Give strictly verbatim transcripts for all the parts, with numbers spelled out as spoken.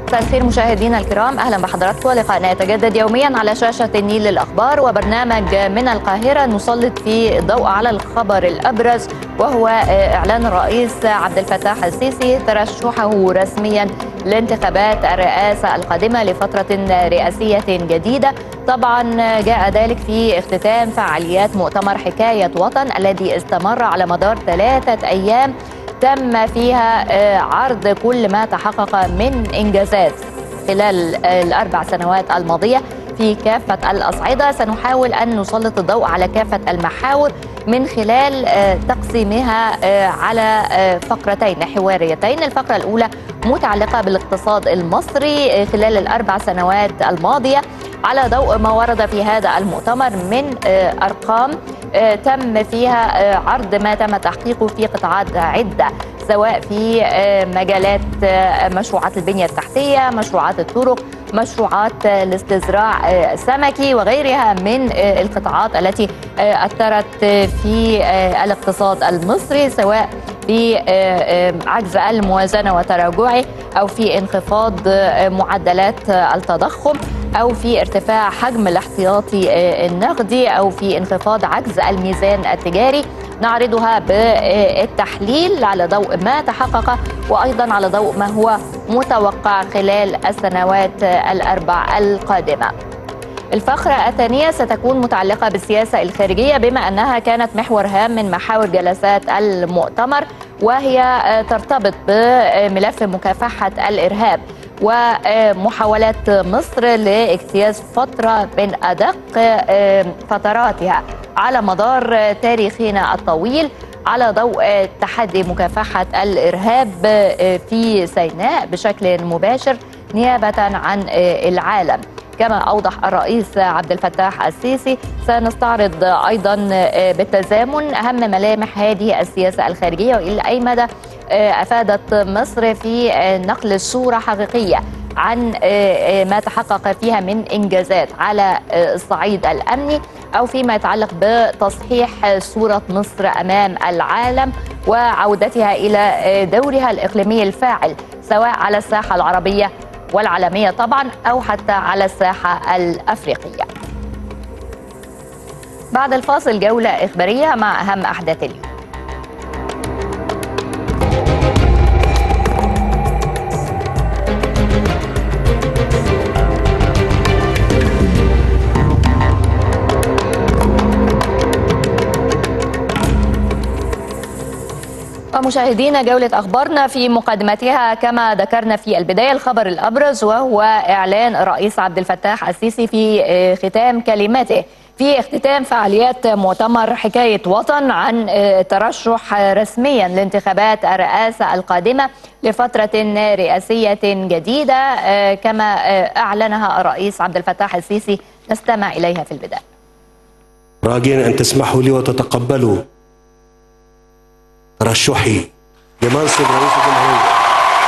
مساء الخير مشاهدينا الكرام، اهلا بحضراتكم. لقاءنا يتجدد يوميا على شاشه النيل للاخبار، وبرنامج من القاهره نسلط فيه الضوء على الخبر الابرز، وهو اعلان الرئيس عبد الفتاح السيسي ترشحه رسميا لانتخابات الرئاسه القادمه لفتره رئاسيه جديده. طبعا جاء ذلك في اختتام فعاليات مؤتمر حكايه وطن الذي استمر على مدار ثلاثه ايام، تم فيها عرض كل ما تحقق من إنجازات خلال الأربع سنوات الماضية في كافة الأصعدة. سنحاول أن نسلط الضوء على كافة المحاور من خلال تقسيمها على فقرتين حواريتين. الفقرة الأولى متعلقة بالاقتصاد المصري خلال الأربع سنوات الماضية على ضوء ما ورد في هذا المؤتمر من أرقام تم فيها عرض ما تم تحقيقه في قطاعات عدة، سواء في مجالات مشروعات البنية التحتية، مشروعات الطرق، مشروعات الاستزراع السمكي وغيرها من القطاعات التي أثرت في الاقتصاد المصري، سواء في عجز الموازنة وتراجعه، أو في انخفاض معدلات التضخم، أو في ارتفاع حجم الاحتياطي النقدي، أو في انخفاض عجز الميزان التجاري. نعرضها بالتحليل على ضوء ما تحقق، وأيضا على ضوء ما هو متوقع خلال السنوات الأربع القادمة. الفقرة الثانية ستكون متعلقة بالسياسة الخارجية، بما أنها كانت محور هام من محاور جلسات المؤتمر، وهي ترتبط بملف مكافحة الإرهاب ومحاولات مصر لاجتياز فترة من أدق فتراتها على مدار تاريخنا الطويل على ضوء تحدي مكافحة الإرهاب في سيناء بشكل مباشر نيابة عن العالم. كما أوضح الرئيس عبد الفتاح السيسي، سنستعرض أيضا بالتزامن أهم ملامح هذه السياسة الخارجية، وإلى أي مدى أفادت مصر في نقل صورة حقيقية عن ما تحقق فيها من إنجازات على الصعيد الأمني، أو فيما يتعلق بتصحيح صورة مصر أمام العالم وعودتها إلى دورها الإقليمي الفاعل، سواء على الساحة العربية والعالمية طبعا، أو حتى على الساحة الأفريقية. بعد الفاصل جولة إخبارية مع أهم أحداث اليوم. ومشاهدينا جولة أخبارنا في مقدمتها كما ذكرنا في البداية الخبر الأبرز، وهو إعلان الرئيس عبد الفتاح السيسي في ختام كلماته في اختتام فعاليات مؤتمر حكاية وطن عن ترشح رسميا لانتخابات الرئاسة القادمة لفترة رئاسية جديدة، كما أعلنها الرئيس عبد الفتاح السيسي. نستمع إليها في البداية. راجين أن تسمحوا لي وتتقبلوا ترشحي لمنصب رئيس الجمهورية.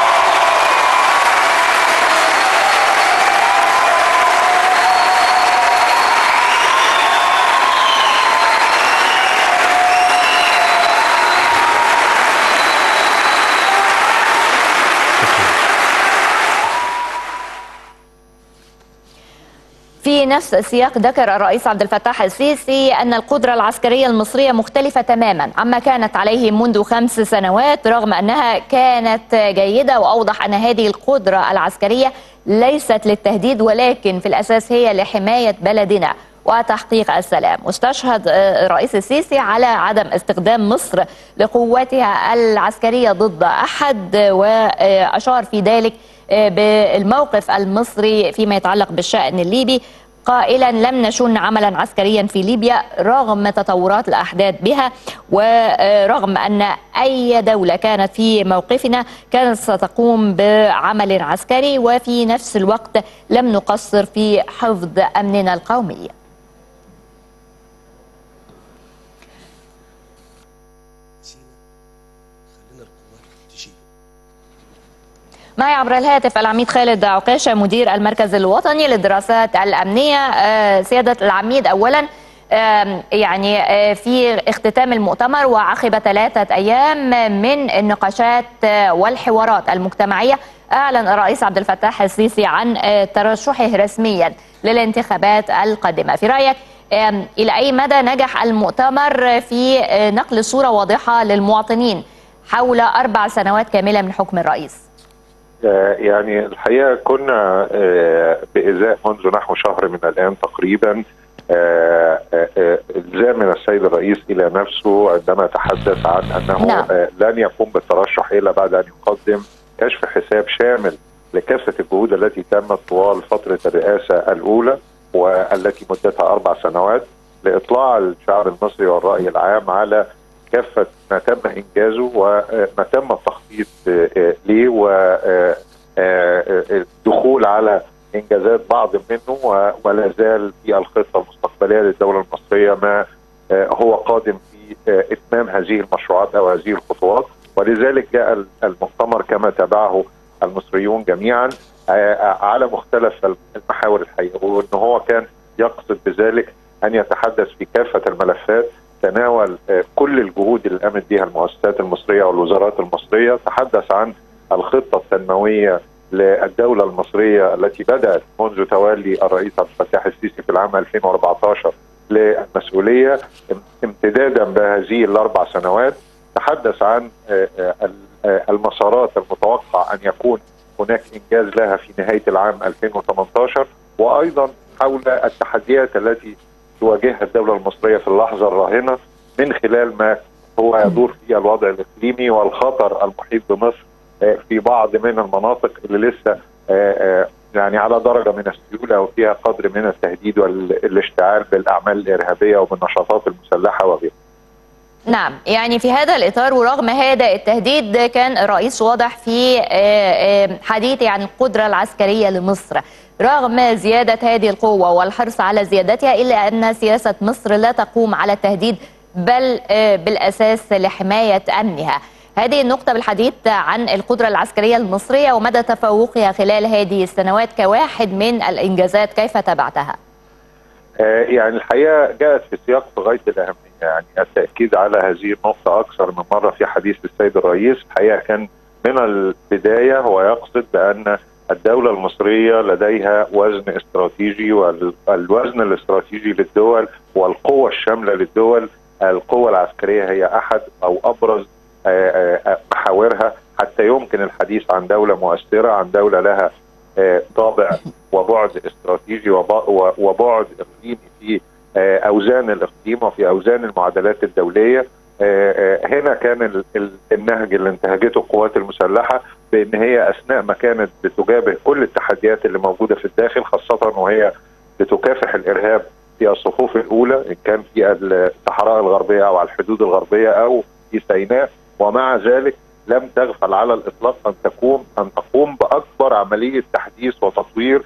في نفس السياق ذكر الرئيس عبد الفتاح السيسي أن القدرة العسكرية المصرية مختلفة تماما عما كانت عليه منذ خمس سنوات، رغم أنها كانت جيدة، وأوضح أن هذه القدرة العسكرية ليست للتهديد، ولكن في الأساس هي لحماية بلدنا وتحقيق السلام. واستشهد الرئيس السيسي على عدم استخدام مصر لقواتها العسكرية ضد أحد، وأشار في ذلك بالموقف المصري فيما يتعلق بالشأن الليبي، قائلا: لم نشن عملا عسكريا في ليبيا رغم تطورات الأحداث بها، ورغم أن أي دولة كانت في موقفنا كانت ستقوم بعمل عسكري، وفي نفس الوقت لم نقصر في حفظ أمننا القومي. معي عبر الهاتف العميد خالد عكاشة مدير المركز الوطني للدراسات الأمنية. سيادة العميد، أولا يعني في اختتام المؤتمر وعقب ثلاثة أيام من النقاشات والحوارات المجتمعية أعلن الرئيس عبد الفتاح السيسي عن ترشحه رسميا للانتخابات القادمة. في رأيك إلى أي مدى نجح المؤتمر في نقل صورة واضحة للمواطنين حول أربع سنوات كاملة من حكم الرئيس؟ يعني الحقيقة كنا بإزاء منذ نحو شهر من الآن تقريبا إلزام من السيد الرئيس إلى نفسه عندما تحدث عن أنه نعم. لن يقوم بالترشح إلا بعد أن يقدم كشف حساب شامل لكافة الجهود التي تمت طوال فترة الرئاسة الأولى والتي مدتها أربع سنوات لإطلاع الشعب المصري والرأي العام على كافة ما تم إنجازه وما تم التخطيط ليه والدخول على إنجازات بعض منه ولا زال في الخطة المستقبلية للدولة المصرية ما هو قادم في إتمام هذه المشروعات أو هذه الخطوات. ولذلك جاء المؤتمر كما تابعه المصريون جميعا على مختلف المحاور الحقيقة، وأن هو كان يقصد بذلك أن يتحدث في كافة الملفات، تناول كل الجهود اللي قامت بها المؤسسات المصرية والوزارات المصرية، تحدث عن الخطة التنموية للدولة المصرية التي بدأت منذ تولي الرئيس عبد الفتاح السيسي في العام ألفين وأربعة عشر للمسؤولية امتدادا بهذه الأربع سنوات. تحدث عن المسارات المتوقع أن يكون هناك إنجاز لها في نهاية العام ألفين وثمانية عشر، وأيضا حول التحديات التي تواجهها الدولة المصرية في اللحظة الراهنة من خلال ما هو يدور في الوضع الإقليمي والخطر المحيط بمصر في بعض من المناطق اللي لسه يعني على درجة من السيولة وفيها قدر من التهديد والاشتعال بالأعمال الإرهابية وبالنشاطات المسلحة وغيرها. نعم، يعني في هذا الإطار ورغم هذا التهديد كان الرئيس واضح في حديثه عن القدرة العسكرية لمصر رغم زيادة هذه القوة والحرص على زيادتها، إلا أن سياسة مصر لا تقوم على التهديد بل بالأساس لحماية أمنها. هذه النقطة بالحديث عن القدرة العسكرية المصرية ومدى تفوقها خلال هذه السنوات كواحد من الإنجازات، كيف تبعتها؟ يعني الحقيقة جاءت في سياق غاية الأهمية، يعني التأكيد على هذه النقطة أكثر من مرة في حديث السيد الرئيس. الحقيقة كان من البداية هو يقصد بأن الدولة المصرية لديها وزن استراتيجي، والوزن الاستراتيجي للدول والقوة الشاملة للدول القوة العسكرية هي أحد أو أبرز محاورها حتى يمكن الحديث عن دولة مؤثرة، عن دولة لها طابع وبعد استراتيجي وبعد إقليمي في أوزان الإقليم وفي أوزان المعادلات الدولية. هنا كان النهج اللي انتهجته القوات المسلحة بأن هي أثناء ما كانت بتجابه كل التحديات اللي موجودة في الداخل، خاصة وهي بتكافح الإرهاب في الصفوف الأولى إن كان في الصحراء الغربية أو على الحدود الغربية أو في سيناء، ومع ذلك لم تغفل على الإطلاق أن تقوم أن تقوم بأكبر عملية تحديث وتطوير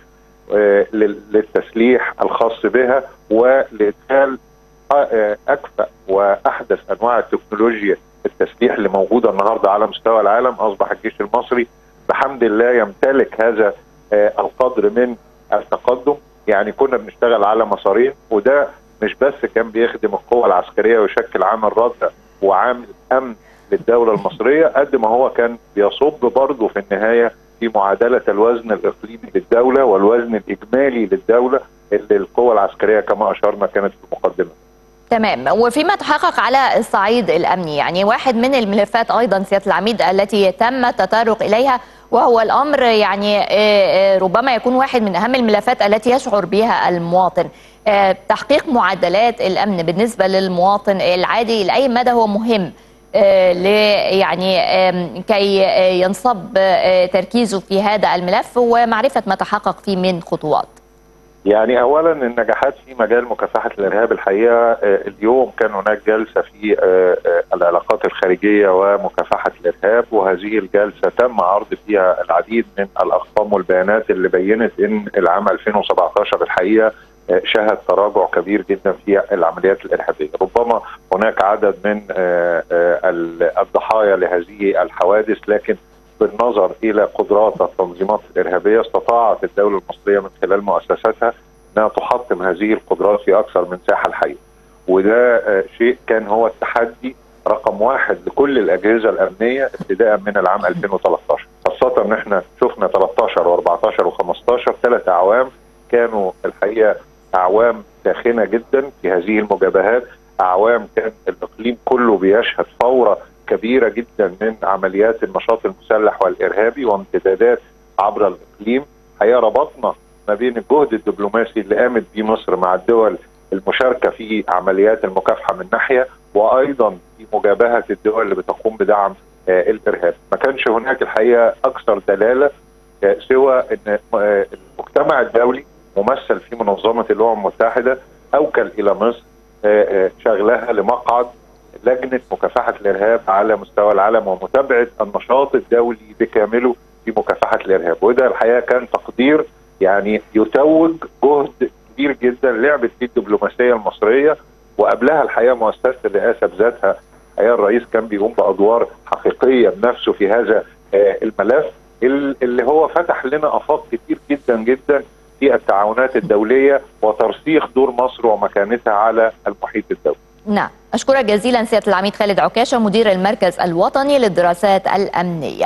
للتسليح الخاص بها ولإدخال أكفأ وأحدث أنواع التكنولوجيا التسليح اللي موجودة النهاردة على مستوى العالم. أصبح الجيش المصري بحمد الله يمتلك هذا القدر من التقدم. يعني كنا بنشتغل على مسارين، وده مش بس كان بيخدم القوة العسكرية ويشكل عامل رد وعامل أمن للدولة المصرية، قد ما هو كان بيصب برضه في النهاية في معادلة الوزن الإقليمي للدولة والوزن الإجمالي للدولة اللي القوة العسكرية كما أشرنا كانت في المقدمة. تمام. وفيما تحقق على الصعيد الأمني، يعني واحد من الملفات أيضا سيادة العميد التي تم التطرق إليها وهو الأمر يعني ربما يكون واحد من أهم الملفات التي يشعر بها المواطن، تحقيق معدلات الأمن بالنسبة للمواطن العادي. لأي مدى هو مهم يعني كي ينصب تركيزه في هذا الملف ومعرفة ما تحقق فيه من خطوات؟ يعني اولا النجاحات في مجال مكافحه الارهاب، الحقيقه اليوم كان هناك جلسه في العلاقات الخارجيه ومكافحه الارهاب، وهذه الجلسه تم عرض فيها العديد من الارقام والبيانات اللي بينت ان العام ألفين وسبعة عشر الحقيقه شهد تراجع كبير جدا في العمليات الارهابيه. ربما هناك عدد من الضحايا لهذه الحوادث، لكن بالنظر الى قدرات التنظيمات الارهابيه استطاعت الدوله المصريه من خلال مؤسساتها انها تحطم هذه القدرات في اكثر من ساحه الحقيقه. وده شيء كان هو التحدي رقم واحد لكل الاجهزه الامنيه ابتداء من العام ألفين وثلاثة عشر، خاصه ان احنا شفنا شفنا ثلاثة عشر وأربعة عشر وخمسة عشر ثلاث اعوام كانوا الحقيقه اعوام ساخنه جدا في هذه المجابهات، اعوام كان الاقليم كله بيشهد ثوره كبيره جدا من عمليات النشاط المسلح والارهابي وامتدادات عبر الاقليم. الحقيقه ربطنا ما بين الجهد الدبلوماسي اللي قامت به مصر مع الدول المشاركه في عمليات المكافحه من ناحيه، وايضا في مجابهه الدول اللي بتقوم بدعم آه الارهاب. ما كانش هناك الحقيقه اكثر دلاله آه سوى ان آه المجتمع الدولي ممثل في منظمه الامم المتحده اوكل الى مصر آه آه شغلها لمقعد لجنه مكافحه الارهاب على مستوى العالم ومتابعه النشاط الدولي بكامله في مكافحه الارهاب، وده الحقيقه كان تقدير يعني يتوج جهد كبير جدا لعبت فيه الدبلوماسيه المصريه. وقبلها الحقيقه مؤسسه الرئاسه بذاتها الحقيقه الرئيس كان بيقوم بادوار حقيقيه بنفسه في هذا الملف اللي هو فتح لنا افاق كتير جدا جدا في التعاونات الدوليه وترسيخ دور مصر ومكانتها على المحيط الدولي. نعم، أشكرك جزيلا سيادة العميد خالد عكاشة مدير المركز الوطني للدراسات الأمنية.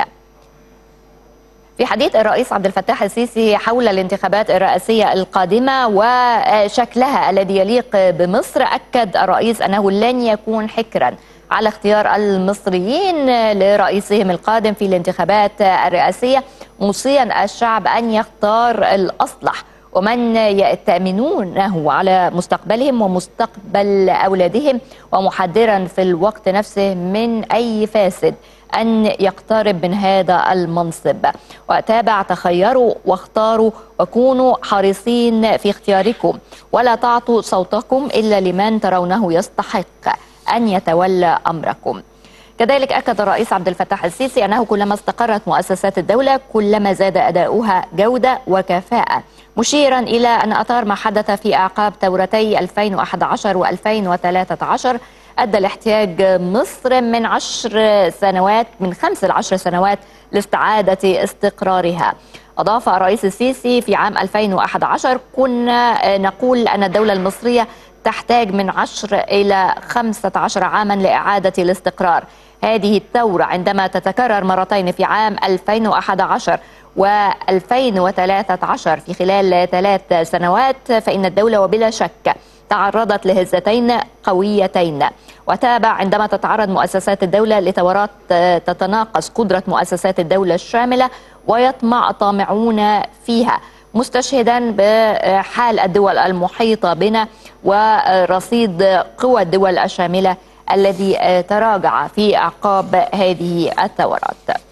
في حديث الرئيس عبد الفتاح السيسي حول الانتخابات الرئاسية القادمة وشكلها الذي يليق بمصر، أكد الرئيس أنه لن يكون حكرا على اختيار المصريين لرئيسهم القادم في الانتخابات الرئاسية، موصيا الشعب أن يختار الأصلح ومن يأتمنونه على مستقبلهم ومستقبل أولادهم، ومحذرا في الوقت نفسه من أي فاسد أن يقترب من هذا المنصب. وتابع: تخيروا واختاروا وكونوا حريصين في اختياركم، ولا تعطوا صوتكم إلا لمن ترونه يستحق أن يتولى أمركم. كذلك أكد الرئيس عبد الفتاح السيسي أنه كلما استقرت مؤسسات الدولة كلما زاد أداؤها جودة وكفاءة، مشيرا إلى أن أثار ما حدث في أعقاب ثورتي ألفين وأحد عشر وألفين وثلاثة عشر أدى لاحتياج مصر من عشر سنوات من خمس لعشر سنوات لاستعادة استقرارها. أضاف الرئيس السيسي: في عام ألفين وأحد عشر كنا نقول أن الدولة المصرية تحتاج من عشر إلى خمسة عشر عاما لإعادة الاستقرار. هذه الثورة عندما تتكرر مرتين في عام ألفين وأحد عشر وألفين وثلاثة عشر في خلال ثلاث سنوات فإن الدولة وبلا شك تعرضت لهزتين قويتين. وتابع: عندما تتعرض مؤسسات الدولة لثورات تتناقص قدرة مؤسسات الدولة الشاملة ويطمع طامعون فيها، مستشهدا بحال الدول المحيطة بنا ورصيد قوى الدول الشاملة الذي تراجع في أعقاب هذه الثورات.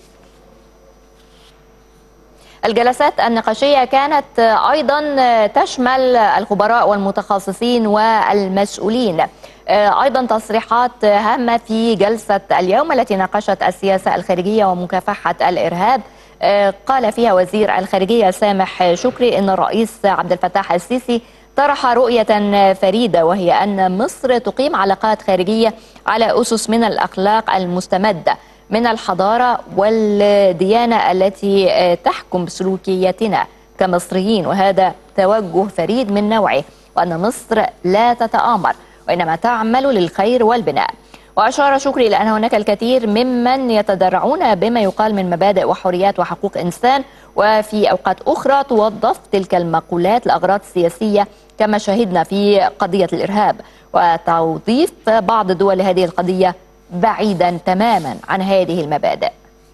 الجلسات النقاشية كانت أيضا تشمل الخبراء والمتخصصين والمسؤولين. أيضا تصريحات هامة في جلسة اليوم التي ناقشت السياسة الخارجية ومكافحة الإرهاب. قال فيها وزير الخارجية سامح شكري أن الرئيس عبد الفتاح السيسي طرح رؤية فريدة، وهي أن مصر تقيم علاقات خارجية على أسس من الأخلاق المستمدة من الحضارة والديانة التي تحكم سلوكياتنا كمصريين، وهذا توجه فريد من نوعه، وأن مصر لا تتآمر وإنما تعمل للخير والبناء. وأشار شكري إلى أن هناك الكثير ممن يتدرعون بما يقال من مبادئ وحريات وحقوق إنسان، وفي أوقات أخرى توظف تلك المقولات لأغراض سياسية كما شهدنا في قضية الإرهاب، وتوظيف بعض دول هذه القضية بعيدا تماما عن هذه المبادئ.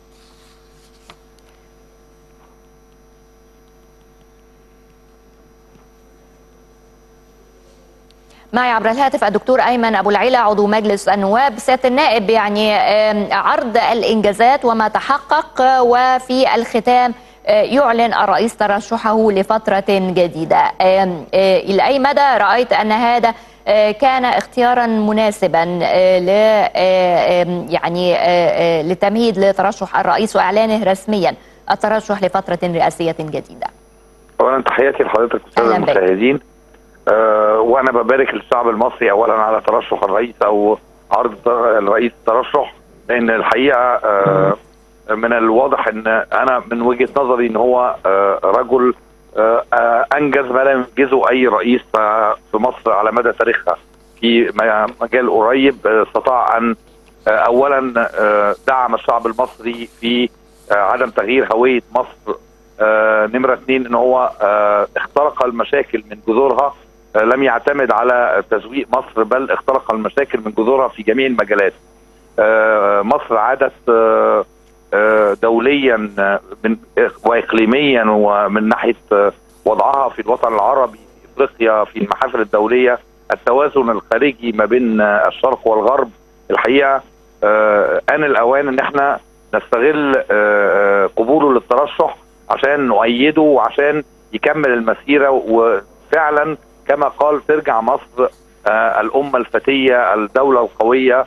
معي عبر الهاتف الدكتور أيمن أبو العيلة عضو مجلس النواب. سيادة النائب، يعني عرض الإنجازات وما تحقق، وفي الختام يعلن الرئيس ترشحه لفترة جديدة، إلى أي مدى رأيت أن هذا كان اختيارا مناسبا ل يعني لتمهيد لترشح الرئيس واعلانه رسميا الترشح لفتره رئاسيه جديده؟ اولا تحياتي لحضرتك والساده المشاهدين، أه وانا ببارك للشعب المصري اولا على ترشح الرئيس او عرض الرئيس الترشح، لان الحقيقه أه من الواضح ان انا من وجهه نظري ان هو أه رجل أه انجز ما لم ينجزه اي رئيس في مصر على مدى تاريخها في مجال قريب. استطاع ان اولا دعم الشعب المصري في عدم تغيير هويه مصر آه نمره اثنين ان هو آه اخترق المشاكل من جذورها، آه لم يعتمد على تزويق مصر بل اخترق المشاكل من جذورها في جميع المجالات. آه مصر عادت آه آه دوليا من واقليميا ومن ناحيه آه وضعها في الوطن العربي في افريقيا في المحافل الدوليه، التوازن الخارجي ما بين آه الشرق والغرب. الحقيقه آه آن الأوان إن احنا نستغل آه قبوله للترشح عشان نؤيده وعشان يكمل المسيرة، وفعلا كما قال ترجع مصر آه الأمة الفتية الدولة القوية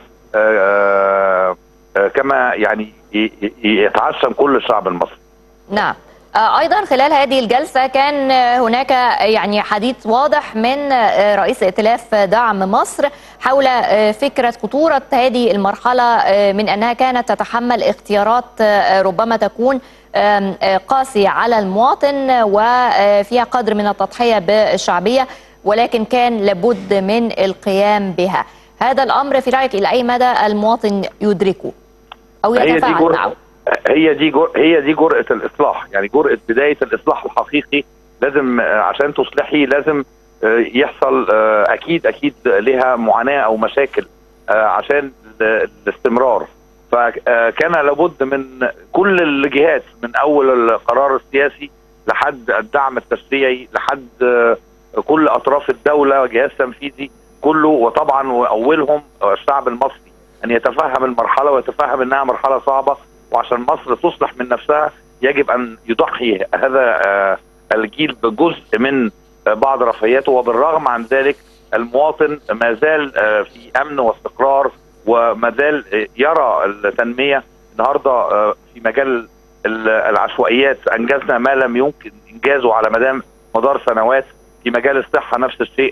آه آه كما يعني يتعشم كل الشعب المصري. نعم. أيضا خلال هذه الجلسة كان هناك يعني حديث واضح من رئيس ائتلاف دعم مصر حول فكرة خطورة هذه المرحلة من أنها كانت تتحمل اختيارات ربما تكون قاسية على المواطن وفيها قدر من التضحية بالشعبية، ولكن كان لابد من القيام بها. هذا الأمر في رأيك إلى أي مدى المواطن يدركه أو يتفاعل معه؟ هي دي جر... هي دي جرأة الإصلاح، يعني جرأة بداية الإصلاح الحقيقي. لازم عشان تصلحي لازم يحصل أكيد أكيد لها معاناة أو مشاكل عشان الاستمرار. فكان لابد من كل الجهات من أول القرار السياسي لحد الدعم التشريعي لحد كل أطراف الدولة وجهاز تنفيذي كله، وطبعا وأولهم الشعب المصري، أن يتفهم المرحلة ويتفهم أنها مرحلة صعبة، وعشان مصر تصلح من نفسها يجب أن يضحي هذا الجيل بجزء من بعض رفاهياته. وبالرغم عن ذلك المواطن ما زال في أمن واستقرار وما زال يرى التنمية. النهارده في مجال العشوائيات أنجزنا ما لم يمكن إنجازه على مدام مدار سنوات. في مجال الصحة نفس الشيء،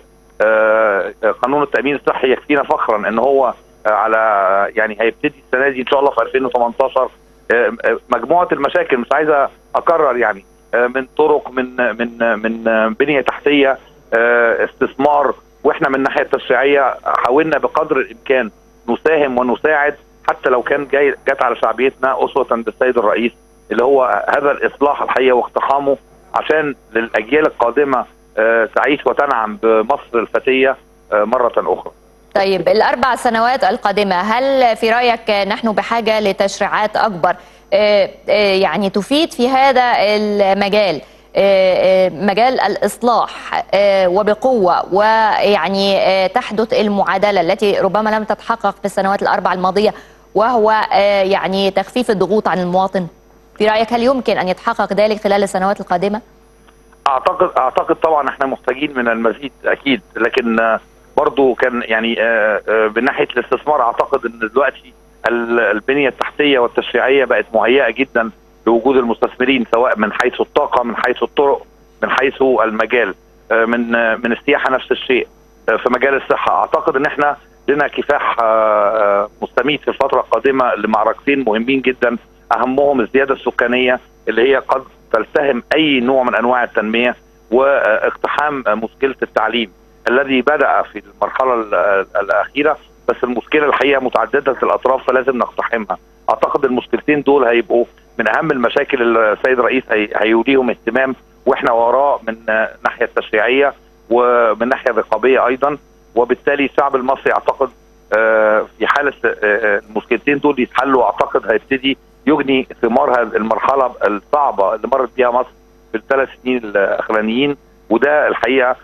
قانون التأمين الصحي يكفينا فخرا ان هو على يعني هيبتدي السنة دي ان شاء الله في ألفين وثمانية عشر. مجموعة المشاكل مش عايزة اكرر، يعني من طرق من من من بنية تحتية استثمار، واحنا من الناحية التشريعية حاولنا بقدر الامكان نساهم ونساعد حتى لو كان جاي جت على شعبيتنا أسوة بالسيد الرئيس اللي هو هذا الإصلاح الحقيقة واقتحامه عشان للأجيال القادمة تعيش وتنعم بمصر الفتية مرة أخرى. طيب الأربع سنوات القادمة هل في رأيك نحن بحاجة لتشريعات أكبر يعني تفيد في هذا المجال، مجال الإصلاح وبقوة، ويعني تحدث المعادلة التي ربما لم تتحقق في السنوات الأربع الماضية، وهو يعني تخفيف الضغوط عن المواطن؟ في رأيك هل يمكن أن يتحقق ذلك خلال السنوات القادمة؟ اعتقد اعتقد طبعا احنا محتاجين من المزيد اكيد، لكن برضو كان يعني من ناحيه الاستثمار اعتقد ان دلوقتي البنيه التحتيه والتشريعيه بقت مهيئه جدا لوجود المستثمرين، سواء من حيث الطاقه من حيث الطرق من حيث المجال، من من السياحه نفس الشيء. في مجال الصحه اعتقد ان احنا لنا كفاح مستميت في الفتره القادمه لمعركتين مهمين جدا، اهمهم الزياده السكانيه اللي هي قد تلتهم اي نوع من انواع التنميه، واقتحام مشكله التعليم الذي بدا في المرحله الاخيره، بس المشكله الحقيقه متعدده الاطراف فلازم نقتحمها. اعتقد المشكلتين دول هيبقوا من اهم المشاكل اللي السيد الرئيس هيوليهم اهتمام، واحنا وراه من الناحيه التشريعيه ومن الناحيه الرقابيه ايضا. وبالتالي الشعب المصري اعتقد في حاله المشكلتين دول يتحلوا اعتقد هيبتدي يجني ثمار هذه المرحله الصعبه اللي مرت بيها مصر في الثلاث سنين الاخرانيين. وده الحقيقه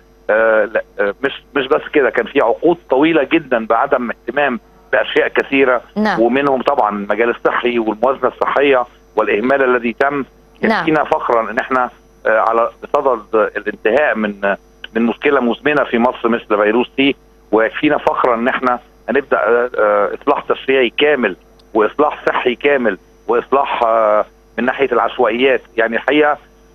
مش مش بس كده، كان في عقود طويله جدا بعدم اهتمام باشياء كثيره، نعم. ومنهم طبعا المجال الصحي والموازنه الصحيه والاهمال الذي تم. يكفينا فخرا ان احنا على صدد الانتهاء من من مشكله مزمنه في مصر مثل فيروس سي، ويكفينا فخرا ان احنا هنبدا اصلاح تشريعي كامل واصلاح صحي كامل واصلاح من ناحيه العشوائيات. يعني الحقيقه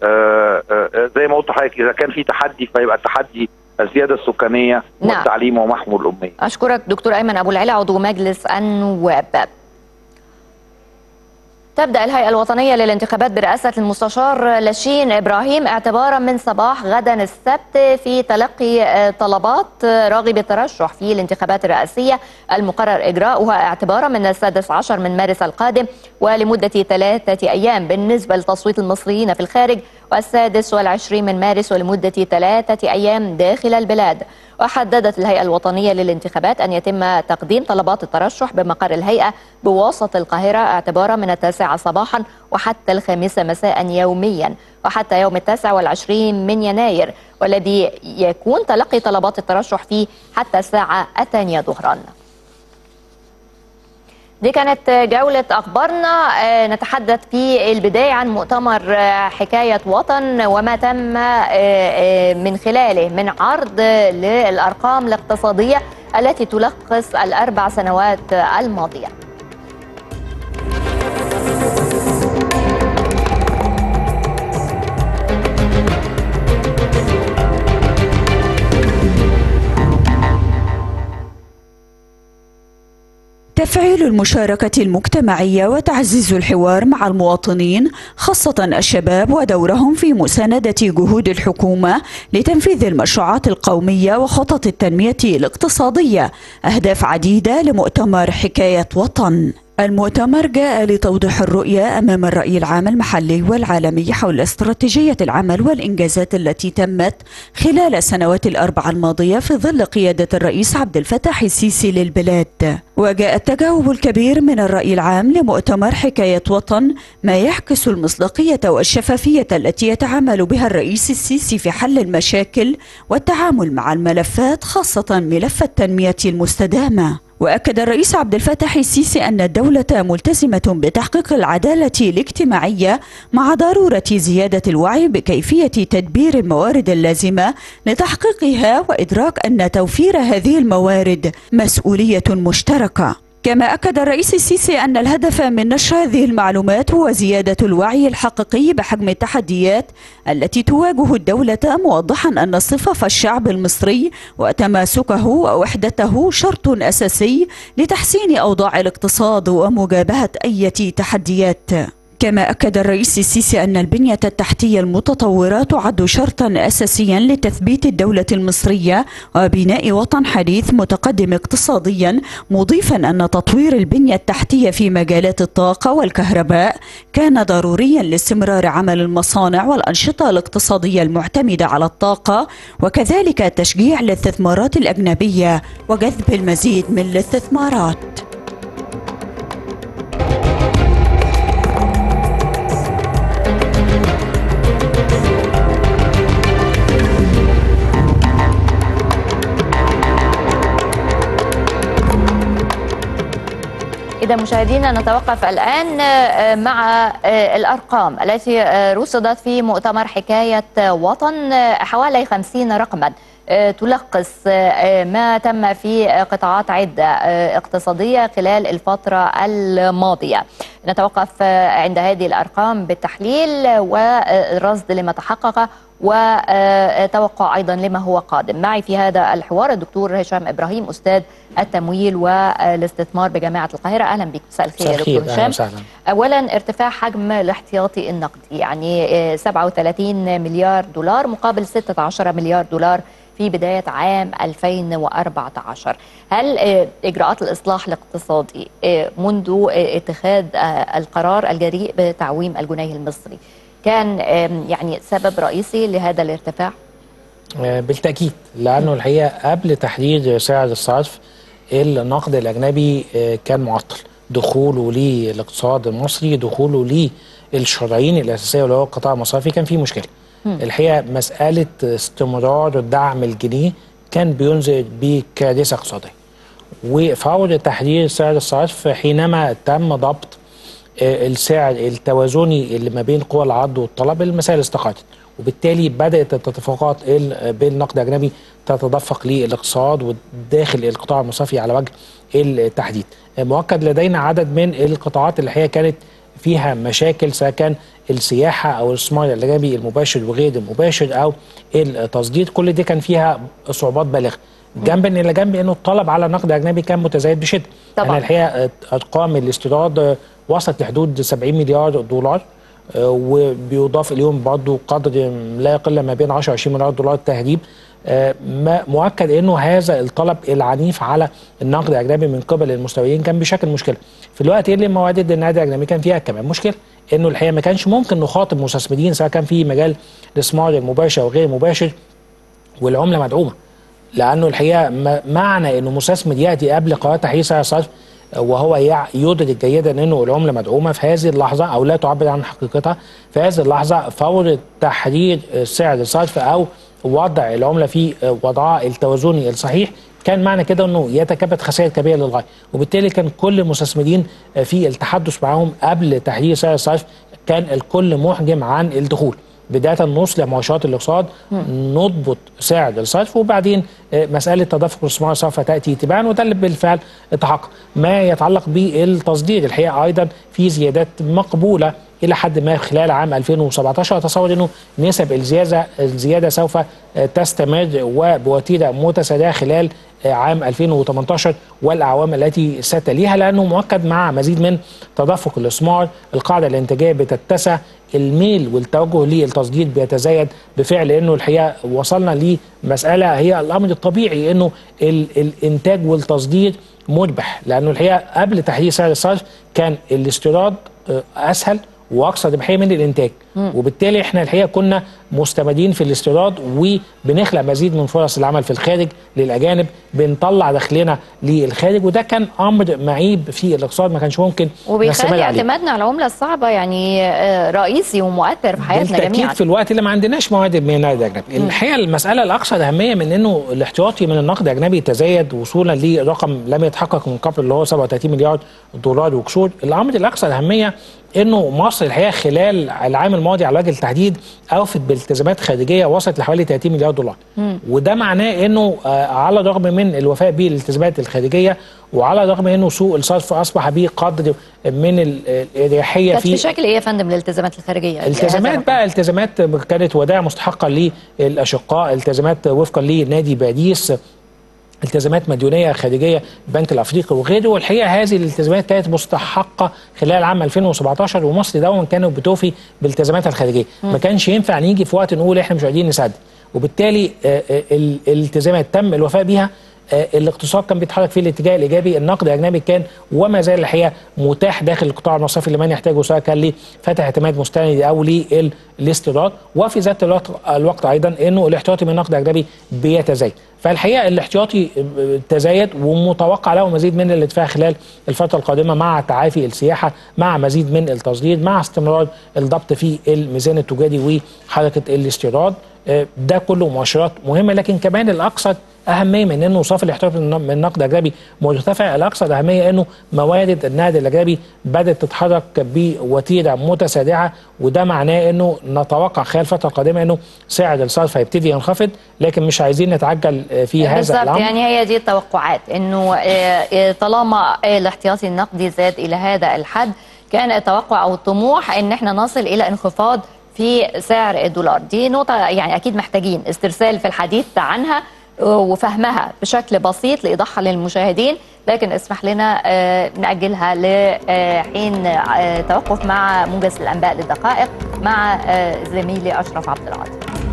زي ما قلت لحضرتك اذا كان في تحدي فيبقى التحدي الزياده السكانيه نعم. والتعليم ومحو الاميه. اشكرك دكتور ايمن ابو العلا عضو مجلس النواب. تبدأ الهيئة الوطنية للانتخابات برئاسة المستشار لاشين إبراهيم اعتبارا من صباح غدا السبت في تلقي طلبات راغب الترشح في الانتخابات الرئاسية المقرر إجراؤها اعتبارا من السادس عشر من مارس القادم ولمدة ثلاثة أيام بالنسبة لتصويت المصريين في الخارج، والسادس والعشرين من مارس ولمدة ثلاثة أيام داخل البلاد. وحددت الهيئة الوطنية للانتخابات أن يتم تقديم طلبات الترشح بمقر الهيئة بوسط القاهرة اعتبارا من التاسعة صباحا وحتى الخامسة مساء يوميا وحتى يوم التاسع والعشرين من يناير، والذي يكون تلقي طلبات الترشح فيه حتى الساعة الثانية ظهرا. دي كانت جولة أخبارنا. نتحدث في البداية عن مؤتمر حكاية وطن وما تم من خلاله من عرض للأرقام الاقتصادية التي تلخص الأربع سنوات الماضية. تفعيل المشاركة المجتمعية وتعزيز الحوار مع المواطنين خاصة الشباب ودورهم في مساندة جهود الحكومة لتنفيذ المشروعات القومية وخطط التنمية الاقتصادية، أهداف عديدة لمؤتمر حكاية وطن. المؤتمر جاء لتوضيح الرؤية أمام الرأي العام المحلي والعالمي حول استراتيجية العمل والإنجازات التي تمت خلال السنوات الأربع الماضية في ظل قيادة الرئيس عبد الفتاح السيسي للبلاد. وجاء التجاوب الكبير من الرأي العام لمؤتمر حكاية وطن ما يعكس المصداقية والشفافية التي يتعامل بها الرئيس السيسي في حل المشاكل والتعامل مع الملفات خاصة ملف التنمية المستدامة. وأكد الرئيس عبد الفتاح السيسي أن الدولة ملتزمة بتحقيق العدالة الاجتماعية مع ضرورة زيادة الوعي بكيفية تدبير الموارد اللازمة لتحقيقها، وإدراك أن توفير هذه الموارد مسؤولية مشتركة. كما أكد الرئيس السيسي أن الهدف من نشر هذه المعلومات هو زيادة الوعي الحقيقي بحجم التحديات التي تواجه الدولة، موضحا أن صفاف الشعب المصري وتماسكه ووحدته شرط أساسي لتحسين أوضاع الاقتصاد ومجابهة أي تحديات. كما أكد الرئيس السيسي أن البنية التحتية المتطورة تعد شرطا أساسيا لتثبيت الدولة المصرية وبناء وطن حديث متقدم اقتصاديا، مضيفا أن تطوير البنية التحتية في مجالات الطاقة والكهرباء كان ضروريا لاستمرار عمل المصانع والأنشطة الاقتصادية المعتمدة على الطاقة، وكذلك تشجيع الاستثمارات الأجنبية وجذب المزيد من الاستثمارات. إذا مشاهدينا نتوقف الآن مع الأرقام التي رصدت في مؤتمر حكاية وطن، حوالي خمسين رقما تلخص ما تم في قطاعات عدة اقتصادية خلال الفترة الماضية. نتوقف عند هذه الأرقام بالتحليل والرصد لما تحقق وتوقع أيضا لما هو قادم. معي في هذا الحوار الدكتور هشام إبراهيم، أستاذ التمويل والاستثمار بجامعة القاهرة. أهلا بك. مساء الخير يا دكتور هشام. أولا، ارتفاع حجم الاحتياطي النقدي، يعني سبعة وثلاثين مليار دولار مقابل ستة عشر مليار دولار في بداية عام ألفين وأربعة عشر. هل إجراءات الإصلاح الاقتصادي منذ اتخاذ القرار الجريء بتعويم الجنيه المصري كان يعني سبب رئيسي لهذا الارتفاع؟ بالتأكيد، لأنه الحقيقة قبل تحديد سعر الصرف النقد الأجنبي كان معطل، دخوله للاقتصاد المصري، دخوله للشرايين الأساسية واللي هو القطاع المصرفي كان فيه مشكلة. م. الحقيقة مسألة استمرار دعم الجنيه كان بينذر بكارثة اقتصادية، وفور تحديد سعر الصرف حينما تم ضبط السعر التوازني اللي ما بين قوى العرض والطلب المسائل استقرت، وبالتالي بدأت الاتفاقات بين النقد الأجنبي تتدفق للاقتصاد وداخل القطاع المصرفي على وجه التحديد. مؤكد لدينا عدد من القطاعات اللي هي كانت فيها مشاكل، سواء كان السياحة أو الاستثمار الأجنبي المباشر وغير المباشر أو التصدير، كل دي كان فيها صعوبات بالغة، جنبا الى جنب انه الطلب على النقد الاجنبي كان متزايد بشده. طبعا يعني الحقيقه ارقام الاستيراد وصلت لحدود سبعين مليار دولار، وبيضاف اليوم برضه قدر لا يقل ما بين عشرة عشرين مليار دولار تهريب. مؤكد انه هذا الطلب العنيف على النقد الاجنبي من قبل المستثمرين كان بشكل مشكله. في الوقت اللي موارد النقد الاجنبي كان فيها كمان مشكله، انه الحقيقه ما كانش ممكن نخاطب مستثمرين سواء كان في مجال الاستثمار المباشر او غير المباشر والعمله مدعومه. لانه الحقيقه معنى انه مستثمر ياتي قبل قرار تحرير سعر الصرف وهو يدرك جيدا انه العمله مدعومه في هذه اللحظه او لا تعبر عن حقيقتها، في هذه اللحظه فور تحرير سعر الصرف او وضع العمله في وضعها التوازني الصحيح كان معنى كده انه يتكبد خسائر كبيره للغايه، وبالتالي كان كل المستثمرين في التحدث معهم قبل تحرير سعر الصرف كان الكل محجم عن الدخول. بدايه نصلح مؤشرات الاقتصاد، نضبط سعر الصرف، وبعدين مساله تدفق الاستثمار سوف تاتي تباعا، وده اللي بالفعل اتحقق. ما يتعلق بالتصدير الحقيقه ايضا في زيادات مقبوله الى حد ما خلال عام ألفين وسبعطاشر، اتصور انه نسب الزياده الزياده سوف تستمر وبوتيره متسارعه خلال عام ألفين وثمانية عشر والاعوام التي ستليها، لانه مؤكد مع مزيد من تدفق الاستثمار القاعده الانتاجيه بتتسع، الميل والتوجه للتصدير بيتزايد بالفعل، انه الحقيقه وصلنا لمساله هي الامر الطبيعي انه الانتاج والتصدير مربح، لانه الحقيقه قبل تحرير سعر الصرف كان الاستيراد اسهل واكثر ربحيه من الانتاج، مم. وبالتالي احنا الحقيقه كنا مستمدين في الاستيراد وبنخلق مزيد من فرص العمل في الخارج للاجانب، بنطلع دخلنا للخارج، وده كان امر معيب في الاقتصاد ما كانش ممكن وبيخلي اعتمادنا على العمله الصعبه يعني رئيسي ومؤثر في حياتنا جميعا. بالتاكيد في الوقت اللي ما عندناش موارد من النقد الاجنبي. الحقيقه المساله الاكثر اهميه من انه الاحتياطي من النقد الاجنبي تزايد وصولا لرقم لم يتحقق من قبل اللي هو سبعة وثلاثين مليار دولار وكسور. الامر الاكثر اهميه انه مصر الحقيقه خلال العام الماضي على وجه التحديد اوفت بالتزامات خارجيه وصلت لحوالي ثلاثين مليار دولار، مم. وده معناه انه على الرغم من الوفاء بالالتزامات الخارجيه وعلى الرغم انه سوق الصرف اصبح به قدر من الاريحيه في بشكل ايه يا فندم الالتزامات الخارجيه؟ التزامات بقى التزامات كانت ودائع مستحقه للاشقاء، التزامات وفقا لنادي باريس، التزامات مديونيه خارجيه البنك الافريقي وغيره. والحقيقه هذه الالتزامات كانت مستحقه خلال عام ألفين وسبعطاشر، ومصر دوما كانت بتوفي بالالتزامات الخارجيه، ما كانش ينفع نيجي في وقت نقول احنا مش قادرين نسدد، وبالتالي الالتزامات تم الوفاء بها. الاقتصاد كان بيتحرك في الاتجاه الايجابي، النقد الاجنبي كان وما زال الحقيقه متاح داخل القطاع المصرفي لمن يحتاجه سواء كان لفتح اعتماد مستند او للاستيراد، وفي ذات الوقت, الوقت ايضا انه الاحتياطي من النقد الاجنبي بيتزايد. فالحقيقه الاحتياطي تزايد ومتوقع له مزيد من الادفاع خلال الفتره القادمه مع تعافي السياحه، مع مزيد من التصدير، مع استمرار الضبط في الميزان التجاري وحركه الاستيراد. ده كله مؤشرات مهمه، لكن كمان الاكثر اهميه من انه صافي الاحتياطي من النقد الاجنبي مرتفع، الاكثر اهميه انه موارد النقد الاجنبي بدات تتحرك بوتيره متسارعه، وده معناه انه نتوقع خلال الفتره القادمه انه سعر الصرف هيبتدي ينخفض، لكن مش عايزين نتعجل في هذا الامر. يعني هي دي التوقعات، انه طالما الاحتياطي النقدي زاد الى هذا الحد كان التوقع او الطموح ان احنا نصل الى انخفاض في سعر الدولار. دي نقطه يعني اكيد محتاجين استرسال في الحديث عنها وفهمها بشكل بسيط لإيضاحها للمشاهدين، لكن اسمح لنا نأجلها لحين توقف مع موجز الأنباء للدقائق مع زميلي أشرف عبد العاطي.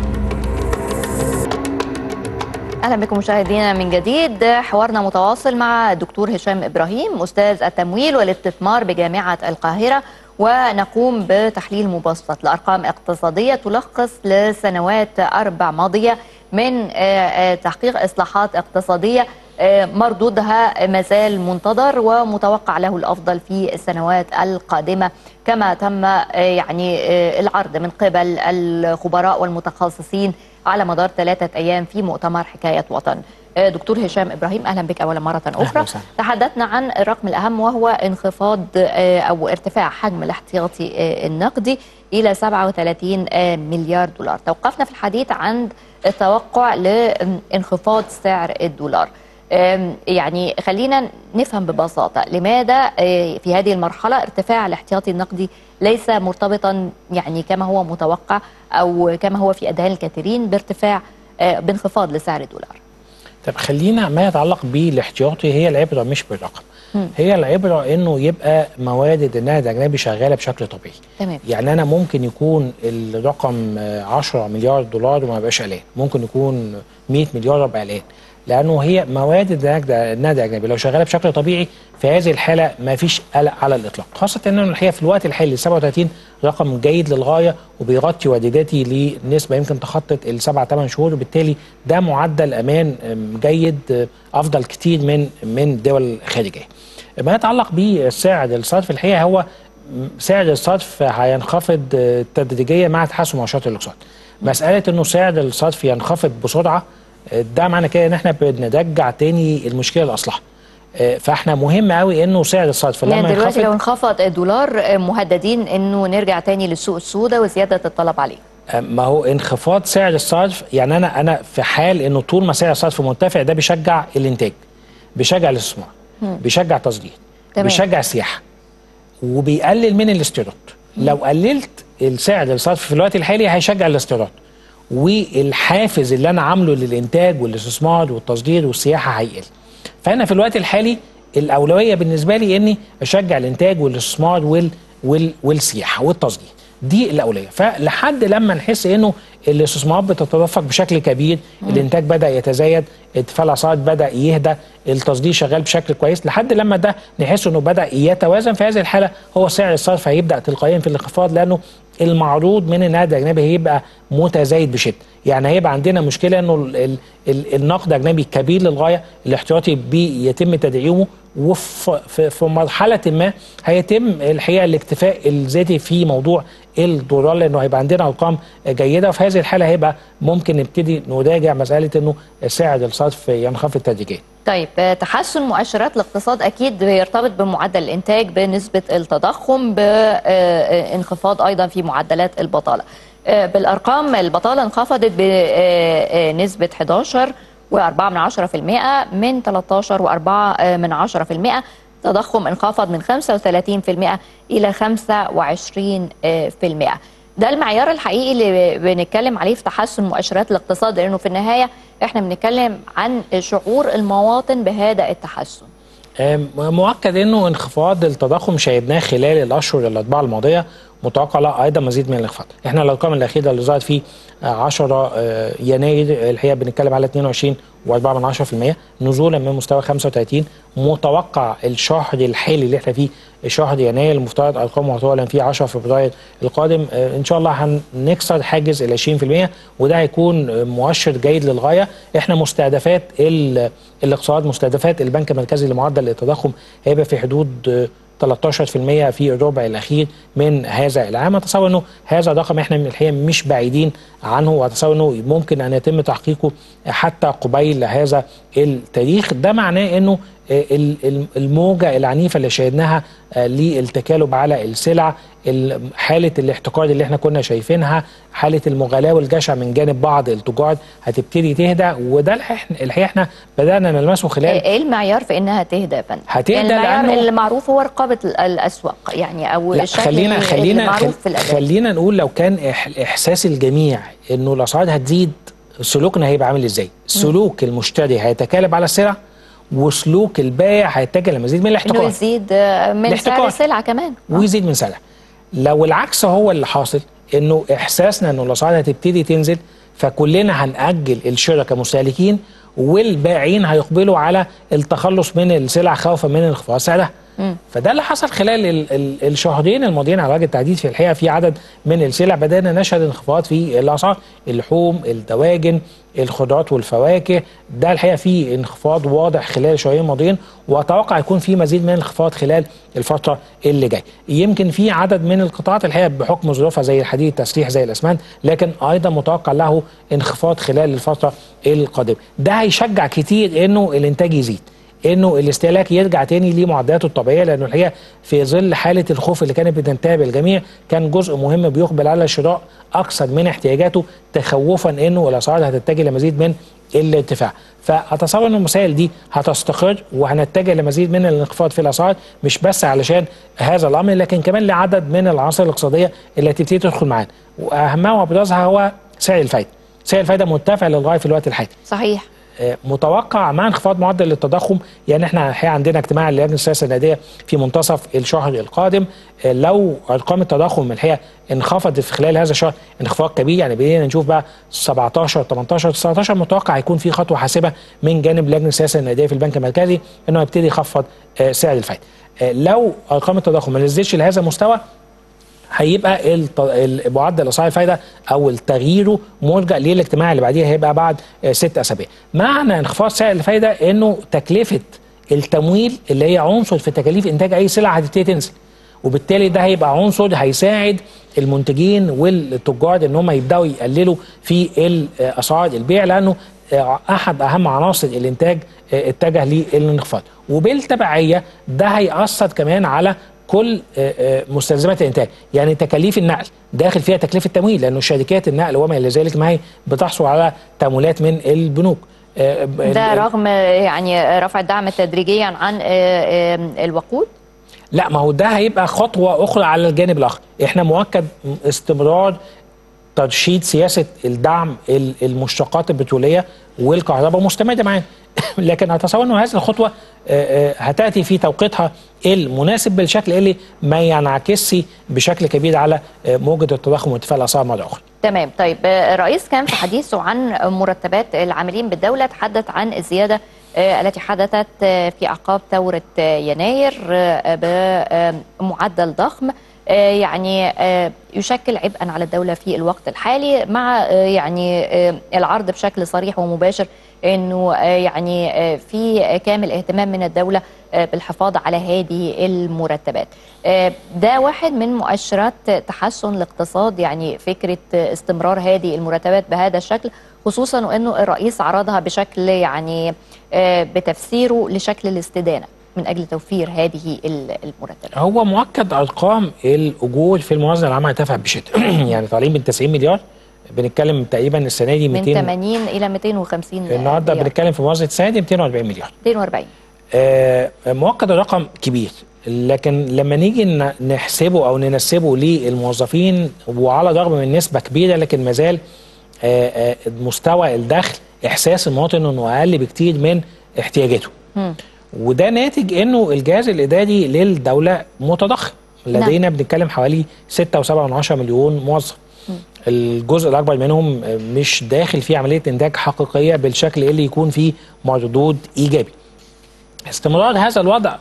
أهلا بكم مشاهدينا من جديد. حوارنا متواصل مع الدكتور هشام إبراهيم أستاذ التمويل والاستثمار بجامعة القاهرة، ونقوم بتحليل مبسط لأرقام اقتصادية تلخص لسنوات أربع ماضية من تحقيق إصلاحات اقتصادية مردودها مازال منتظر ومتوقع له الأفضل في السنوات القادمة، كما تم يعني العرض من قبل الخبراء والمتخصصين على مدار ثلاثة أيام في مؤتمر حكاية وطن. دكتور هشام إبراهيم أهلا بك أولا مرة أخرى. تحدثنا عن الرقم الأهم وهو انخفاض أو ارتفاع حجم الاحتياطي النقدي إلى سبعة وثلاثين مليار دولار. توقفنا في الحديث عند التوقع لانخفاض سعر الدولار. يعني خلينا نفهم ببساطة لماذا في هذه المرحلة ارتفاع الاحتياطي النقدي ليس مرتبطا يعني كما هو متوقع أو كما هو في أذهان الكثيرين بارتفاع بانخفاض لسعر الدولار. طب خلينا ما يتعلق بالاحتياطي هي العبرة مش بالرقم. هي العبره انه يبقى موارد النقد الاجنبي شغاله بشكل طبيعي. تمام. يعني انا ممكن يكون الرقم عشرة مليار دولار وما يبقاش قلقان، ممكن يكون مئة مليار وابقى قلقان، لانه هي موارد النقد الاجنبي لو شغاله بشكل طبيعي في هذه الحاله ما فيش قلق على الاطلاق، خاصه انه الحقيقه في الوقت الحالي سبعة وثلاثين رقم جيد للغايه وبيغطي وارداتي لنسبه يمكن تخطط السبع ثمان شهور، وبالتالي ده معدل امان جيد افضل كتير من من الدول الخارجيه. ما يتعلق بسعر الصرف الحقيقه هو سعر الصرف هينخفض تدريجيا مع تحسن مؤشرات الاقتصاد. مساله انه سعر الصرف ينخفض بسرعه ده معنى كده ان احنا بنرجع تاني المشكله لاصلها. فاحنا مهم قوي انه سعر الصرف لما يعني دلوقتي ينخفض لو انخفض الدولار مهددين انه نرجع تاني للسوق السوداء وزياده الطلب عليه. ما هو انخفاض سعر الصرف يعني انا انا في حال انه طول ما سعر الصرف مرتفع ده بيشجع الانتاج، بيشجع الاستثمار، بيشجع التصدير، بيشجع السياحه، وبيقلل من الاستيراد. لو قللت السعر الصرف في الوقت الحالي هيشجع الاستيراد، والحافز اللي انا عامله للانتاج والاستثمار والتصدير والسياحه هيقل. فانا في الوقت الحالي الاولويه بالنسبه لي اني اشجع الانتاج والاستثمار وال وال والسياحه والتصدير، دي الاولويه. فلحد لما نحس انه الاستثمارات بتتدفق بشكل كبير، الانتاج بدا يتزايد، ارتفاع الاسعار بدا يهدى، التصدير شغال بشكل كويس، لحد لما ده نحس انه بدا يتوازن، في هذه الحاله هو سعر الصرف هيبدا تلقائيا في الانخفاض، لانه المعروض من النقد الاجنبي هيبقى متزايد بشده. يعني هيبقى عندنا مشكله انه ال ال النقد الاجنبي كبير للغايه، الاحتياطي بيتم تدعيمه، وفي في مرحله ما هيتم الحقيقه الاكتفاء الذاتي في موضوع الدولار، لانه هيبقى عندنا ارقام جيده، وفي هذه الحاله هيبقى ممكن نبتدي نراجع مساله انه سعر الصرف ينخفض تدريجيا. طيب تحسن مؤشرات الاقتصاد اكيد بيرتبط بمعدل الانتاج، بنسبه التضخم، بانخفاض ايضا في معدلات البطاله. بالارقام البطاله انخفضت بنسبه احد عشر وأربعة من عشرة في المئة من ثلاثة عشر وأربعة من عشرة في المئة، تضخم انخفض من خمسة وثلاثين في المئة الى خمسة وعشرين في المئة. ده المعيار الحقيقي اللي بنتكلم عليه في تحسن مؤشرات الاقتصاد، لانه في النهايه احنا بنتكلم عن شعور المواطن بهذا التحسن. مؤكد انه انخفاض التضخم شاهدناه خلال الاشهر الاربعه الماضيه، متوقع له ايضا مزيد من الانخفاض. احنا الارقام الاخيره اللي ظهرت في عشرة يناير الحقيقه بنتكلم على اثنين وعشرين وأربعة من عشرة في المئة نزولا من مستوى خمسة وثلاثين. متوقع الشهر الحالي اللي احنا فيه شهر يناير المفترض ارقامه هتعلن فيه عشرة فبراير القادم ان شاء الله هنكسر حاجز ال عشرين في المئة، وده هيكون مؤشر جيد للغايه. احنا مستهدفات الاقتصاد، مستهدفات البنك المركزي لمعدل التضخم هيبقى في حدود ثلاثة عشر في المئة في الربع الاخير من هذا العام. اتصور انه هذا الرقم احنا الحقيقه مش بعيدين عنه، واتصور انه ممكن ان يتم تحقيقه حتى قبيل هذا التاريخ. ده معناه انه الموجه العنيفه اللي شاهدناها للتكالب على السلع، حاله الاحتكار اللي احنا كنا شايفينها، حاله المغالاه والجشع من جانب بعض التجار هتبتدي تهدى، وده الحقيقه احنا بدانا نلمسه خلال. ايه المعيار في انها تهدى يا فندم؟ هتهدى يعني المعيار لأنه المعروف هو رقابه الاسواق يعني، او الشكل خلينا خلينا المعروف في الأداء. خلينا نقول لو كان احساس الجميع انه الاسعار هتزيد، سلوكنا هيبقى عامل ازاي؟ سلوك المشتري هيتكالب على السلع، وسلوك البائع هيتجه لمزيد من الاحتكار، انه يزيد من سعر السلعه كمان، ويزيد من سعرها. لو العكس هو اللي حاصل، انه احساسنا انه الاسعار هتبتدي تنزل، فكلنا هنأجل الشراء كمستهلكين، والبائعين هيقبلوا على التخلص من السلع خوفا من انخفاض سعرها. فده اللي حصل خلال ال ال الشهرين الماضيين على وجه التحديد. في الحقيقه في عدد من السلع بدانا نشهد انخفاض في الاسعار، اللحوم، الدواجن، الخضروات والفواكه، ده الحقيقه في انخفاض واضح خلال الشهرين الماضيين، واتوقع يكون في مزيد من الانخفاض خلال الفتره اللي جايه. يمكن في عدد من القطاعات الحقيقه بحكم ظروفها زي الحديد، التسليح، زي الاسمنت، لكن ايضا متوقع له انخفاض خلال الفتره القادمه. ده هيشجع كتير انه الانتاج يزيد، انه الاستهلاك يرجع تاني لمعدلاته الطبيعيه، لانه الحقيقه في ظل حاله الخوف اللي كانت بتنتاب الجميع كان جزء مهم بيقبل على الشراء اكثر من احتياجاته، تخوفا انه الاسعار هتتجه لمزيد من الارتفاع. فاتصور ان المسائل دي هتستقر، وهنتجه لمزيد من الانخفاض في الاسعار، مش بس علشان هذا الامر، لكن كمان لعدد من العناصر الاقتصاديه اللي هتبتدي تدخل معانا، واهمها وابرزها هو سعر الفائده. سعر الفائده مرتفع للغايه في الوقت الحالي. صحيح. متوقع مع انخفاض معدل التضخم. يعني احنا الحقيقه عندنا اجتماع للجنه السياسه النقديه في منتصف الشهر القادم، لو ارقام التضخم الحقيقه انخفضت في خلال هذا الشهر انخفاض كبير، يعني بدينا نشوف بقى سبعتاشر تمنتاشر تسعتاشر، متوقع هيكون في خطوه حاسمه من جانب لجنه السياسه النقديه في البنك المركزي انه يبتدي يخفض سعر الفائده. لو ارقام التضخم ما نزلتش لهذا المستوى هيبقى معدل اسعار الفائده او تغييره مرجع للاجتماع اللي بعديه هيبقى بعد ست اسابيع. معنى انخفاض سعر الفائده انه تكلفه التمويل اللي هي عنصر في تكاليف انتاج اي سلعه هتبتدي تنزل، وبالتالي ده هيبقى عنصر هيساعد المنتجين والتجار ان هم يبداوا يقللوا في الاسعار البيع، لانه احد اهم عناصر الانتاج اتجه للانخفاض، وبالتبعيه ده هيأثر كمان على كل مستلزمات الانتاج. يعني تكاليف النقل داخل فيها تكلفه التمويل، لانه شركات النقل وما الى ذلك ما هي بتحصل على تمويلات من البنوك. ده رغم يعني رفع الدعم تدريجيا عن الوقود؟ لا، ما هو ده هيبقى خطوه اخرى على الجانب الاخر. احنا مؤكد استمرار ترشيد سياسه الدعم المشتقات البتروليه والكهرباء مستمره معانا، لكن اتصور انه هذه الخطوه هتاتي في توقيتها المناسب بالشكل اللي ما ينعكسش بشكل كبير على موجه التضخم وارتفاع الاسعار مره اخرى. تمام. طيب الرئيس كان في حديثه عن مرتبات العاملين بالدوله تحدث عن الزياده التي حدثت في اعقاب ثوره يناير بمعدل ضخم يعني يشكل عبئا على الدولة في الوقت الحالي، مع يعني العرض بشكل صريح ومباشر انه يعني في كامل اهتمام من الدولة بالحفاظ على هذه المرتبات. ده واحد من مؤشرات تحسن الاقتصاد، يعني فكرة استمرار هذه المرتبات بهذا الشكل، خصوصا وانه الرئيس عرضها بشكل يعني بتفسيره لشكل الاستدانة من اجل توفير هذه المرتبات. هو مؤكد ارقام الاجور في الموازنه العامه ارتفعت بشده يعني طالعين من تسعين مليار، بنتكلم تقريبا السنه دي من ثمانين الى مئتين وخمسين النهارده بنتكلم في موازنه السنه دي مئتين وأربعين مليار. مئتين وأربعين آه مؤكد الرقم كبير، لكن لما نيجي نحسبه او ننسبه للموظفين وعلى الرغم من نسبه كبيره، لكن ما زال آه آه مستوى الدخل احساس المواطن انه اقل بكتير من احتياجاته. م. وده ناتج انه الجهاز الاداري للدوله متضخم، لدينا نعم. بنتكلم حوالي ستة وسبعة من عشرة مليون موظف. م. الجزء الاكبر منهم مش داخل في عمليه انتاج حقيقيه بالشكل اللي يكون فيه مردود ايجابي. استمرار هذا الوضع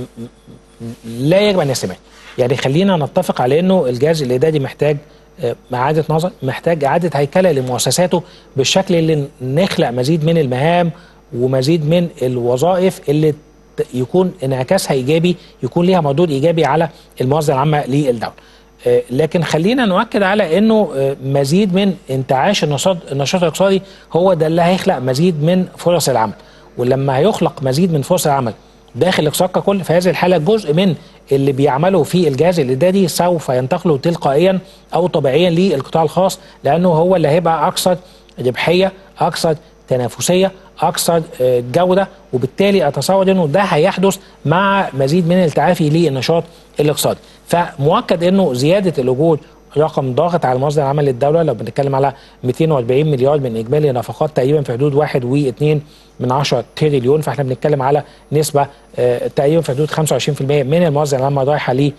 لا يجب ان يستمر، يعني خلينا نتفق على انه الجهاز الاداري محتاج اعاده نظر، محتاج اعاده هيكله لمؤسساته بالشكل اللي نخلق مزيد من المهام ومزيد من الوظائف اللي يكون انعكاسها ايجابي، يكون ليها مردود ايجابي على الموازنه العامه للدوله. لكن خلينا نؤكد على انه مزيد من انتعاش النشاط النشاط الاقتصادي هو ده اللي هيخلق مزيد من فرص العمل، ولما هيخلق مزيد من فرص العمل داخل الاقتصاد ككل، في هذه الحاله جزء من اللي بيعملوا في الجهاز الاداري سوف ينتقلوا تلقائيا او طبيعيا للقطاع الخاص، لانه هو اللي هيبقى اكثر ربحيه، اكثر تنافسيه، اكثر جوده، وبالتالي اتصور انه ده هيحدث مع مزيد من التعافي للنشاط الاقتصادي. فمؤكد انه زياده الاجور رقم ضاغط على الموازنه العامه للدوله، لو بنتكلم على مئتين وأربعين مليار من اجمالي نفقات تقريبا في حدود واحد فاصلة اثنين من عشرة تريليون، فاحنا بنتكلم على نسبه تقريبا في حدود خمسة وعشرين بالمئة من الموازنه العامه رايحه ل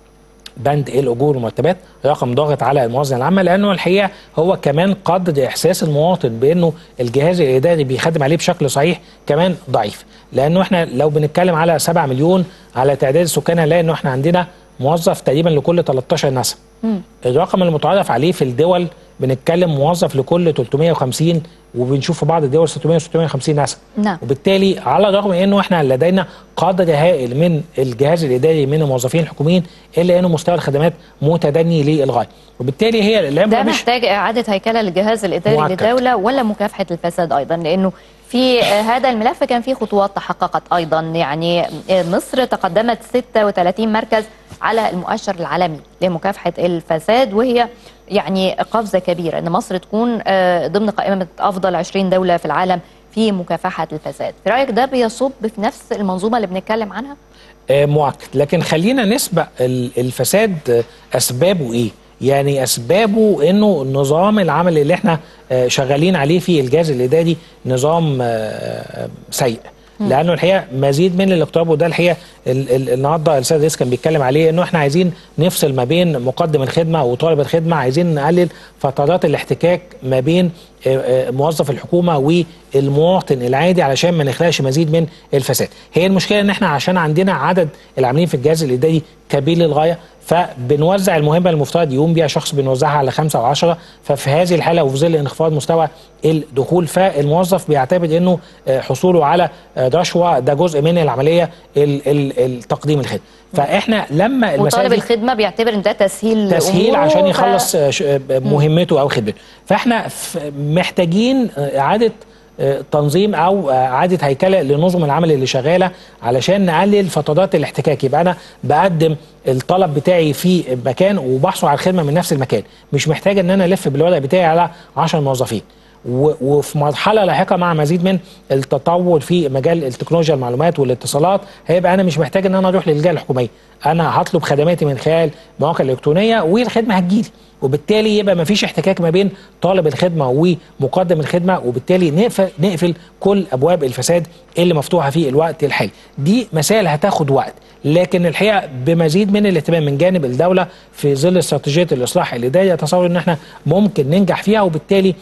بند الاجور والمرتبات، رقم ضاغط على الموازنه العامه، لانه الحقيقه هو كمان قدر احساس المواطن بانه الجهاز الاداري بيخدم عليه بشكل صحيح كمان ضعيف، لانه احنا لو بنتكلم على سبعة مليون على تعداد السكان هنلاقي انه احنا عندنا موظف تقريبا لكل تلتاشر نسمه. الرقم المتعارف عليه في الدول بنتكلم موظف لكل تلتمية وخمسين، وبنشوف في بعض الدول ستمية وستمية وخمسين نسمه. نعم. وبالتالي على الرغم من انه احنا لدينا قدر هائل من الجهاز الاداري من الموظفين الحكوميين، الا انه مستوى الخدمات متدني للغايه، وبالتالي هي ده محتاج اعاده هيكله للجهاز الاداري للدوله ولا مكافحه الفساد ايضا، لانه في هذا الملف كان في خطوات تحققت ايضا. يعني مصر تقدمت ستة وثلاثين مركز على المؤشر العالمي لمكافحه الفساد، وهي يعني قفزه كبيره ان مصر تكون ضمن قائمه افضل عشرين دوله في العالم في مكافحه الفساد. في رايك ده بيصب في نفس المنظومه اللي بنتكلم عنها؟ مؤكد، لكن خلينا نسبق الفساد اسبابه ايه؟ يعني اسبابه انه نظام العمل اللي احنا شغالين عليه في الجهاز الاداري نظام سيء، لانه الحقيقه مزيد من الاقتراب، وده الحقيقه النهارده السيد الرئيس كان بيتكلم عليه، انه احنا عايزين نفصل ما بين مقدم الخدمه وطالب الخدمه، عايزين نقلل فترات الاحتكاك ما بين موظف الحكومه والمواطن العادي علشان ما نخلقش مزيد من الفساد. هي المشكله ان احنا عشان عندنا عدد العاملين في الجهاز الاداري كبير للغايه، فبنوزع المهمه المفترض يقوم بيها شخص بنوزعها على خمسه او عشره، ففي هذه الحاله وفي ظل انخفاض مستوى الدخول فالموظف بيعتمد انه حصوله على رشوه ده جزء من العمليه التقديم الخدمه. فاحنا لما وطالب الخدمه بيعتبر ان ده تسهيل تسهيل عشان يخلص ف... مهمته او خدمته، فاحنا محتاجين اعاده تنظيم او اعاده هيكله لنظم العمل اللي شغاله علشان نقلل فترات الاحتكاك. يبقى انا بقدم الطلب بتاعي في مكان وبحصل على الخدمه من نفس المكان، مش محتاج ان انا الف بالورق بتاعي على عشرة موظفين. وفي مرحله لاحقه مع مزيد من التطور في مجال التكنولوجيا المعلومات والاتصالات، هيبقى انا مش محتاج ان انا اروح للجهه الحكوميه، انا هطلب خدماتي من خلال مواقع الالكترونيه والخدمه هتجيلي، وبالتالي يبقى ما فيش احتكاك ما بين طالب الخدمه ومقدم الخدمه، وبالتالي نقفل نقفل كل ابواب الفساد اللي مفتوحه في الوقت الحالي. دي مسائل هتاخد وقت، لكن الحقيقه بمزيد من الاهتمام من جانب الدوله في ظل استراتيجيه الاصلاح الاداري، اتصور ان احنا ممكن ننجح فيها، وبالتالي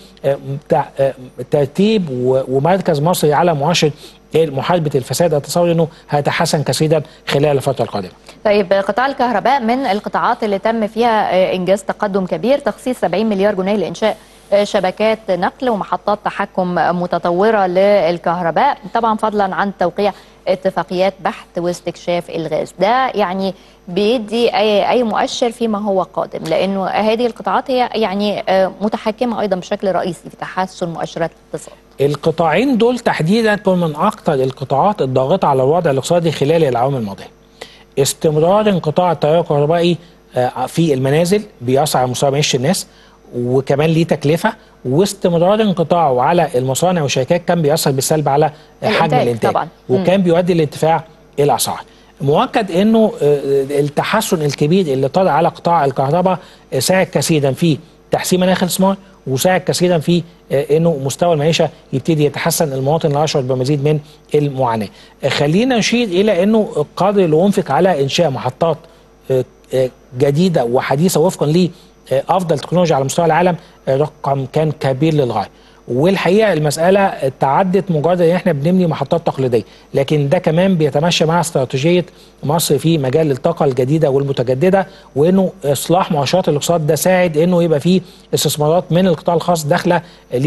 ترتيب ومركز مصري على مؤشر محاربه الفساد اتصور انه هيتحسن كثيرا خلال الفتره القادمه. طيب، قطاع الكهرباء من القطاعات اللي تم فيها انجاز تقدم كبير، تخصيص سبعين مليار جنيه لانشاء شبكات نقل ومحطات تحكم متطوره للكهرباء، طبعا فضلا عن توقيع اتفاقيات بحث واستكشاف الغاز. ده يعني بيدي اي اي مؤشر فيما هو قادم، لانه هذه القطاعات هي يعني متحكمه ايضا بشكل رئيسي في تحسن مؤشرات الاقتصاد. القطاعين دول تحديدا كانوا من اكثر القطاعات الضاغطه على الوضع الاقتصادي خلال العوام الماضيه. استمرار انقطاع التيار الكهربائي في المنازل بيأثر على مستوى معيشه الناس، وكمان ليه تكلفه، واستمرار انقطاعه على المصانع والشركات كان بيأثر بالسلب على حجم الانتاج طبعا. وكان بيؤدي لارتفاع الاسعار. مؤكد انه التحسن الكبير اللي طلع على قطاع الكهرباء ساعد كثيرا في تحسين مناخ الاستثمار، وساعد كثيرا في انه مستوى المعيشه يبتدي يتحسن، المواطن لا يشعر بمزيد من المعاناه. خلينا نشير الى انه القدر اللي انفق على انشاء محطات جديده وحديثه وفقا ل افضل تكنولوجيا على مستوى العالم رقم كان كبير للغايه. والحقيقه المساله تعدت مجرد ان احنا بنبني محطات تقليديه، لكن ده كمان بيتماشى مع استراتيجيه مصر في مجال الطاقه الجديده والمتجدده، وانه اصلاح مؤشرات الاقتصاد ده ساعد انه يبقى فيه استثمارات من القطاع الخاص داخله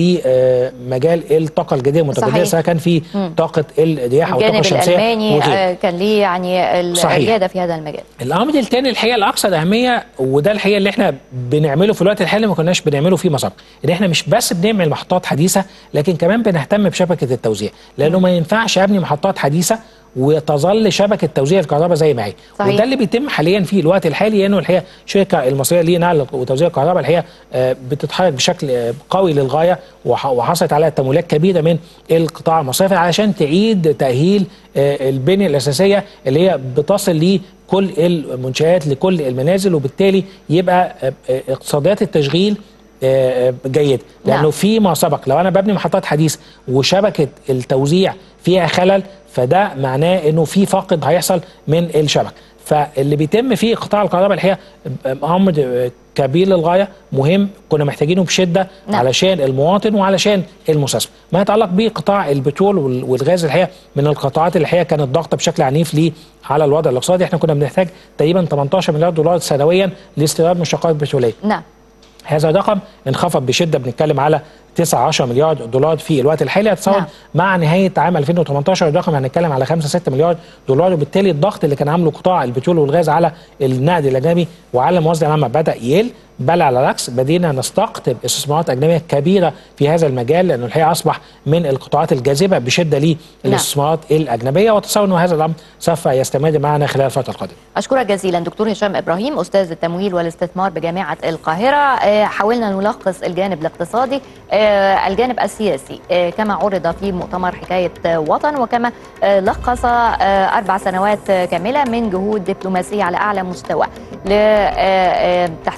لمجال الطاقه الجديده المتجدده، سواء كان في طاقه الرياح او الطاقه الشمسيه. الالماني كان ليه يعني الرياده في هذا المجال. الامر الثاني الحقيقه الاكثر اهميه، وده الحقيقه اللي احنا بنعمله في الوقت الحالي ما كناش بنعمله فيه مسبقا، ان احنا مش بس بنعمل محطات حديثه، لكن كمان بنهتم بشبكه التوزيع، لانه ما ينفعش ابني محطات حديثه وتظل شبكه توزيع الكهرباء زي ما هي. صحيح. وده اللي بيتم حاليا في الوقت الحالي، انه الحقيقه الشركه المصريه لنقل وتوزيع الكهرباء الحقيقه بتتحرك بشكل قوي للغايه، وحصلت على تمويلات كبيره من القطاع المصرفي علشان تعيد تاهيل البنيه الاساسيه اللي هي بتصل لكل المنشآت لكل المنازل، وبالتالي يبقى اقتصاديات التشغيل جيد. لانه نعم. فيما سبق لو انا ببني محطات حديثه وشبكه التوزيع فيها خلل، فده معناه انه في فاقد هيحصل من الشبكه. فاللي بيتم في قطاع الكهرباء الحقيقه امر كبير للغايه، مهم، كنا محتاجينه بشده نعم. علشان المواطن وعلشان المستثمر. ما يتعلق بقطاع البترول والغاز الحقيقه من القطاعات اللي الحقيقه كانت ضاغطه بشكل عنيف ليه على الوضع الاقتصادي. احنا كنا بنحتاج تقريبا ثمانية عشر مليار دولار سنويا لاستيراد مشتقات بتروليه. نعم. هذا الرقم انخفض بشده، بنتكلم على تسعة عشر مليار دولار في الوقت الحالي. اتصور نعم. مع نهايه عام ألفين وثمانية عشر الرقم هنتكلم على خمسة ستة مليار دولار، وبالتالي الضغط اللي كان عامله قطاع البترول والغاز على النقد الاجنبي وعلى الموازنه العامه بدا يقل، بل على العكس بدينا نستقطب استثمارات اجنبيه كبيره في هذا المجال، لانه الحقيقه اصبح من القطاعات الجاذبه بشده للاستثمارات نعم. الاجنبيه، وتصور انه هذا الامر سوف يستمر معنا خلال الفتره القادمه. اشكرك جزيلا دكتور هشام ابراهيم، استاذ التمويل والاستثمار بجامعه القاهره. حاولنا نلخص الجانب الاقتصادي، الجانب السياسي كما عرض في مؤتمر حكايه وطن، وكما لخص اربع سنوات كامله من جهود دبلوماسيه على اعلى مستوى لتحسين صوره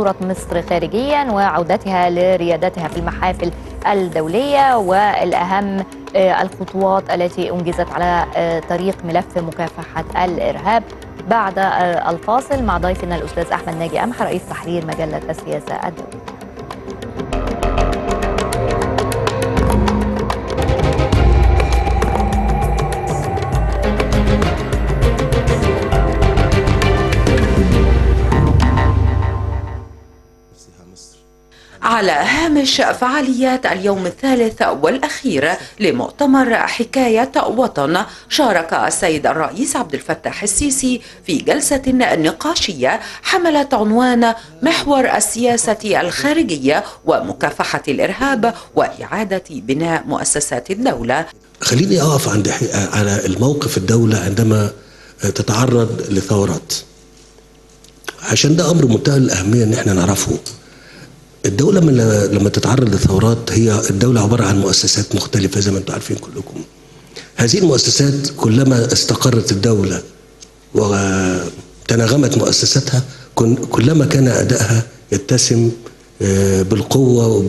صورة مصر خارجيا وعودتها لريادتها في المحافل الدولية والأهم الخطوات التي أنجزت على طريق ملف مكافحة الإرهاب. بعد الفاصل مع ضيفنا الأستاذ أحمد ناجي قمح رئيس تحرير مجلة السياسة الدولية. على هامش فعاليات اليوم الثالث والأخير لمؤتمر حكاية وطن، شارك السيد الرئيس عبد الفتاح السيسي في جلسة نقاشية حملت عنوان محور السياسة الخارجية ومكافحة الإرهاب وإعادة بناء مؤسسات الدولة. خليني أقف عند على الموقف الدولة عندما تتعرض لثورات، عشان ده أمر منتهى الأهمية إن احنا نعرفه. الدولة من لما تتعرض لثورات، هي الدولة عبارة عن مؤسسات مختلفة زي ما انتم عارفين كلكم. هذه المؤسسات كلما استقرت الدولة وتناغمت مؤسساتها كلما كان أدائها يتسم بالقوة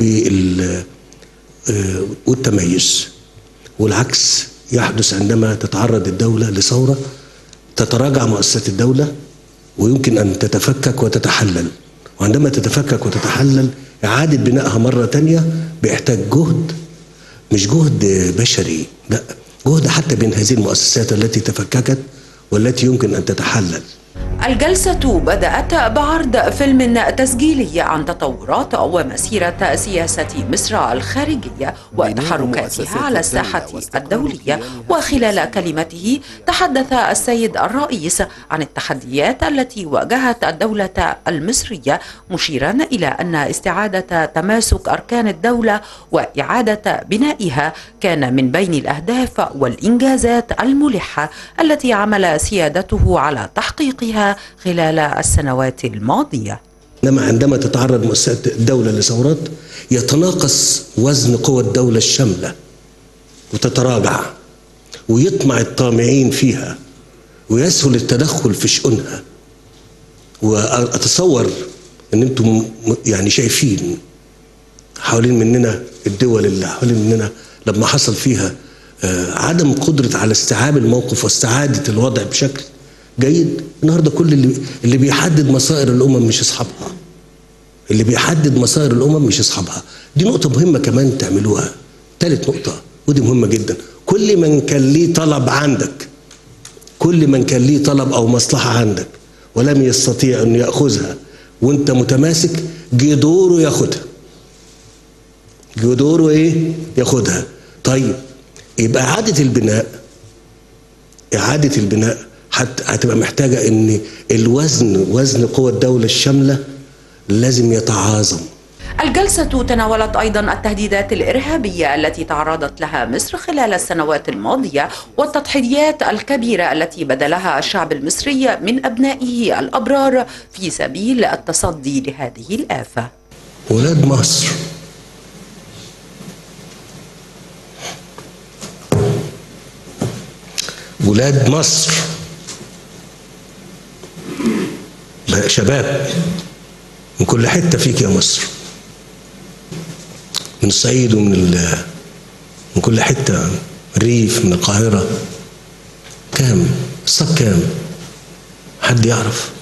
والتميز، والعكس يحدث عندما تتعرض الدولة لثورة تتراجع مؤسسات الدولة ويمكن أن تتفكك وتتحلل، وعندما تتفكك وتتحلل إعادة بنائها مرة تانية بيحتاج جهد، مش جهد بشري، لا جهد حتى بين هذه المؤسسات التي تفككت والتي يمكن أن تتحلل. الجلسة بدأت بعرض فيلم تسجيلي عن تطورات ومسيرة سياسة مصر الخارجية وتحركاتها على الساحة الدولية. وخلال كلمته تحدث السيد الرئيس عن التحديات التي واجهت الدولة المصرية، مشيرا إلى أن استعادة تماسك أركان الدولة وإعادة بنائها كان من بين الأهداف والإنجازات الملحة التي عمل سيادته على تحقيقها خلال السنوات الماضية. إنما عندما تتعرض مؤسسات الدولة لثورات يتناقص وزن قوى الدولة الشاملة وتتراجع، ويطمع الطامعين فيها ويسهل التدخل في شؤونها. وأتصور أن أنتم يعني شايفين حوالين مننا الدول اللي حوالين مننا لما حصل فيها عدم قدرة على استيعاب الموقف واستعادة الوضع بشكل جيد. النهارده كل اللي اللي بيحدد مصائر الامم مش اصحابها، اللي بيحدد مصائر الامم مش اصحابها. دي نقطه مهمه كمان تعملوها. ثالث نقطه ودي مهمه جدا، كل من كان ليه طلب عندك، كل من كان ليه طلب او مصلحه عندك ولم يستطيع ان ياخذها وانت متماسك، جه دوره ياخدها، جه دوره ايه ياخدها. طيب يبقى اعاده البناء، اعاده البناء حتى هتبقى محتاجة ان الوزن وزن قوى الدولة الشاملة لازم يتعاظم. الجلسة تناولت أيضا التهديدات الإرهابية التي تعرضت لها مصر خلال السنوات الماضية والتضحيات الكبيرة التي بذلها الشعب المصري من أبنائه الأبرار في سبيل التصدي لهذه الآفة. ولاد مصر ولاد مصر شباب من كل حتة فيك يا مصر، من الصعيد ومن من كل حتة، من الريف، من القاهرة. كام الصف كام؟ حد يعرف؟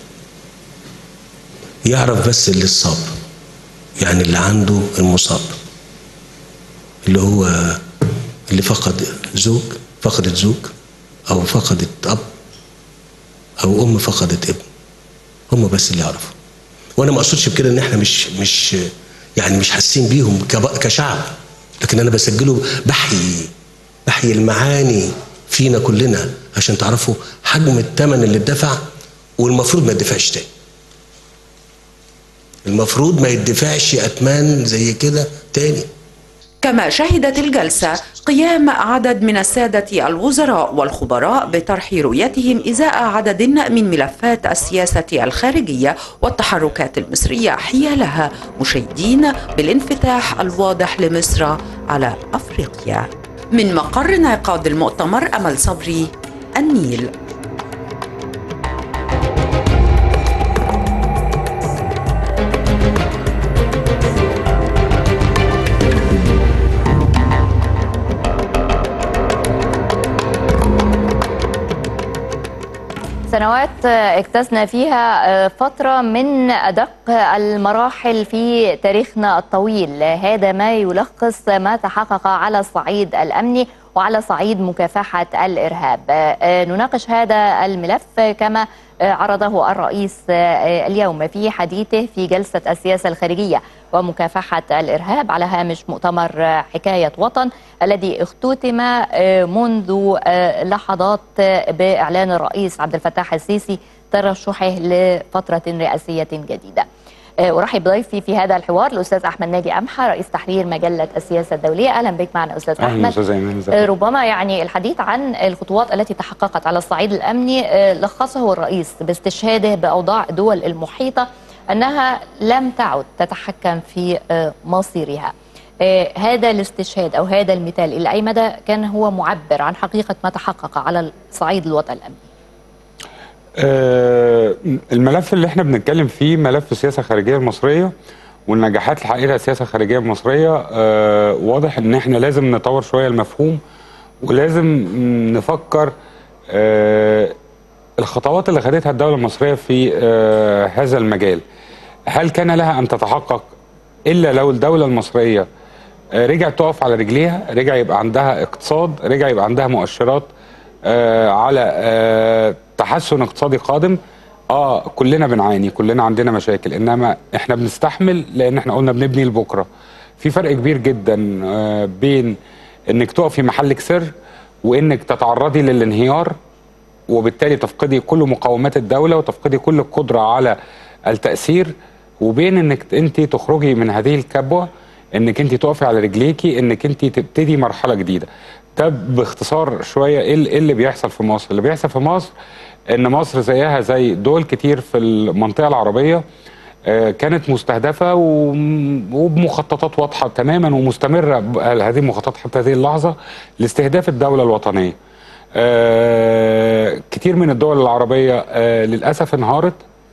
يعرف بس اللي اتصاب، يعني اللي عنده المصاب، اللي هو اللي فقد زوج، فقدت زوج، أو فقدت أب، أو أم فقدت ابن. هم بس اللي يعرفوا. وانا ما اقصدش بكده ان احنا مش مش يعني مش حاسين بيهم كشعب، لكن انا بسجله بحيي بحيي المعاني فينا كلنا عشان تعرفوا حجم الثمن اللي اتدفع، والمفروض ما يدفعش تاني. المفروض ما يدفعش اثمان زي كده تاني. كما شهدت الجلسة قيام عدد من السادة الوزراء والخبراء بطرح رؤيتهم إزاء عدد من ملفات السياسة الخارجية والتحركات المصرية حيالها، مشيدين بالانفتاح الواضح لمصر على أفريقيا. من مقر انعقاد المؤتمر، أمل صبري، النيل. سنوات اجتزنا فيها فترة من أدق المراحل في تاريخنا الطويل، هذا ما يلخص ما تحقق على الصعيد الأمني وعلى صعيد مكافحة الإرهاب. نناقش هذا الملف كما عرضه الرئيس اليوم في حديثه في جلسة السياسة الخارجية ومكافحة الإرهاب على هامش مؤتمر حكاية وطن الذي اختتم منذ لحظات بإعلان الرئيس عبد الفتاح السيسي ترشحه لفترة رئاسية جديدة. أرحب بضيفي في هذا الحوار الأستاذ أحمد ناجي أمحى رئيس تحرير مجلة السياسة الدولية. أهلا بك معنا أستاذ أحمد. ربما يعني الحديث عن الخطوات التي تحققت على الصعيد الأمني لخصه الرئيس باستشهاده بأوضاع الدول المحيطة أنها لم تعد تتحكم في مصيرها. هذا الاستشهاد أو هذا المثال إلى أي مدى كان هو معبر عن حقيقة ما تحقق على صعيد الوضع الأمني؟ آه الملف اللي احنا بنتكلم فيه ملف السياسة الخارجية المصرية والنجاحات اللي حققتها السياسة الخارجية المصرية. آه واضح ان احنا لازم نطور شوية المفهوم ولازم نفكر آه الخطوات اللي خدتها الدولة المصرية في آه هذا المجال. هل كان لها ان تتحقق الا لو الدولة المصرية آه رجعت تقف على رجليها، رجع يبقى عندها اقتصاد، رجع يبقى عندها مؤشرات آه على آه تحسن اقتصادي قادم. اه كلنا بنعاني، كلنا عندنا مشاكل، انما احنا بنستحمل لان احنا قلنا بنبني لبكره. في فرق كبير جدا آه بين انك تقفي محلك سر وانك تتعرضي للانهيار وبالتالي تفقدي كل مقومات الدوله وتفقدي كل القدره على التاثير، وبين انك انت تخرجي من هذه الكبوه، انك انت تقفي على رجليكي، انك انت تبتدي مرحله جديده. ده باختصار شويه ايه اللي بيحصل في مصر. اللي بيحصل في مصر ان مصر زيها زي دول كتير في المنطقه العربيه كانت مستهدفه وبمخططات واضحه تماما ومستمره هذه المخططات حتى هذه اللحظه لاستهداف الدوله الوطنيه. كتير من الدول العربيه للاسف انهارت.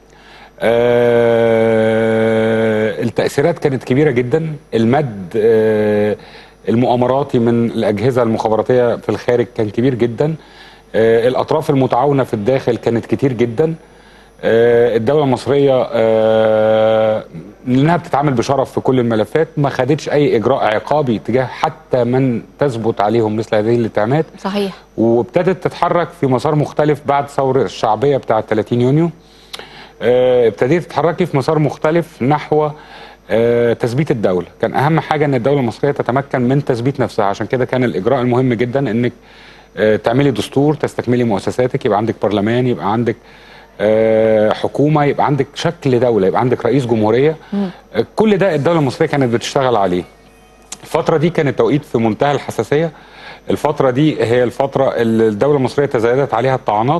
التاثيرات كانت كبيره جدا. المد المؤامراتي من الأجهزة المخابراتية في الخارج كان كبير جدا. آه الأطراف المتعاونة في الداخل كانت كتير جدا. آه الدولة المصرية آه لأنها بتتعامل بشرف في كل الملفات ما خدتش أي إجراء عقابي تجاه حتى من تثبت عليهم مثل هذه الاتهامات. صحيح. وابتدت تتحرك في مسار مختلف بعد ثورة الشعبية بتاعة ثلاثين يونيو. آه ابتديت تتحركي في مسار مختلف نحو آه، تثبيت الدولة. كان أهم حاجة أن الدولة المصرية تتمكن من تثبيت نفسها، عشان كده كان الإجراء المهم جدا أنك آه، تعملي دستور، تستكملي مؤسساتك، يبقى عندك برلمان، يبقى عندك آه، حكومة، يبقى عندك شكل دولة، يبقى عندك رئيس جمهورية. آه، كل ده الدولة المصرية كانت بتشتغل عليه. الفترة دي كانت توقيت في منتهى الحساسية. الفترة دي هي الفترة اللي الدولة المصرية تزايدت عليها الطعنات،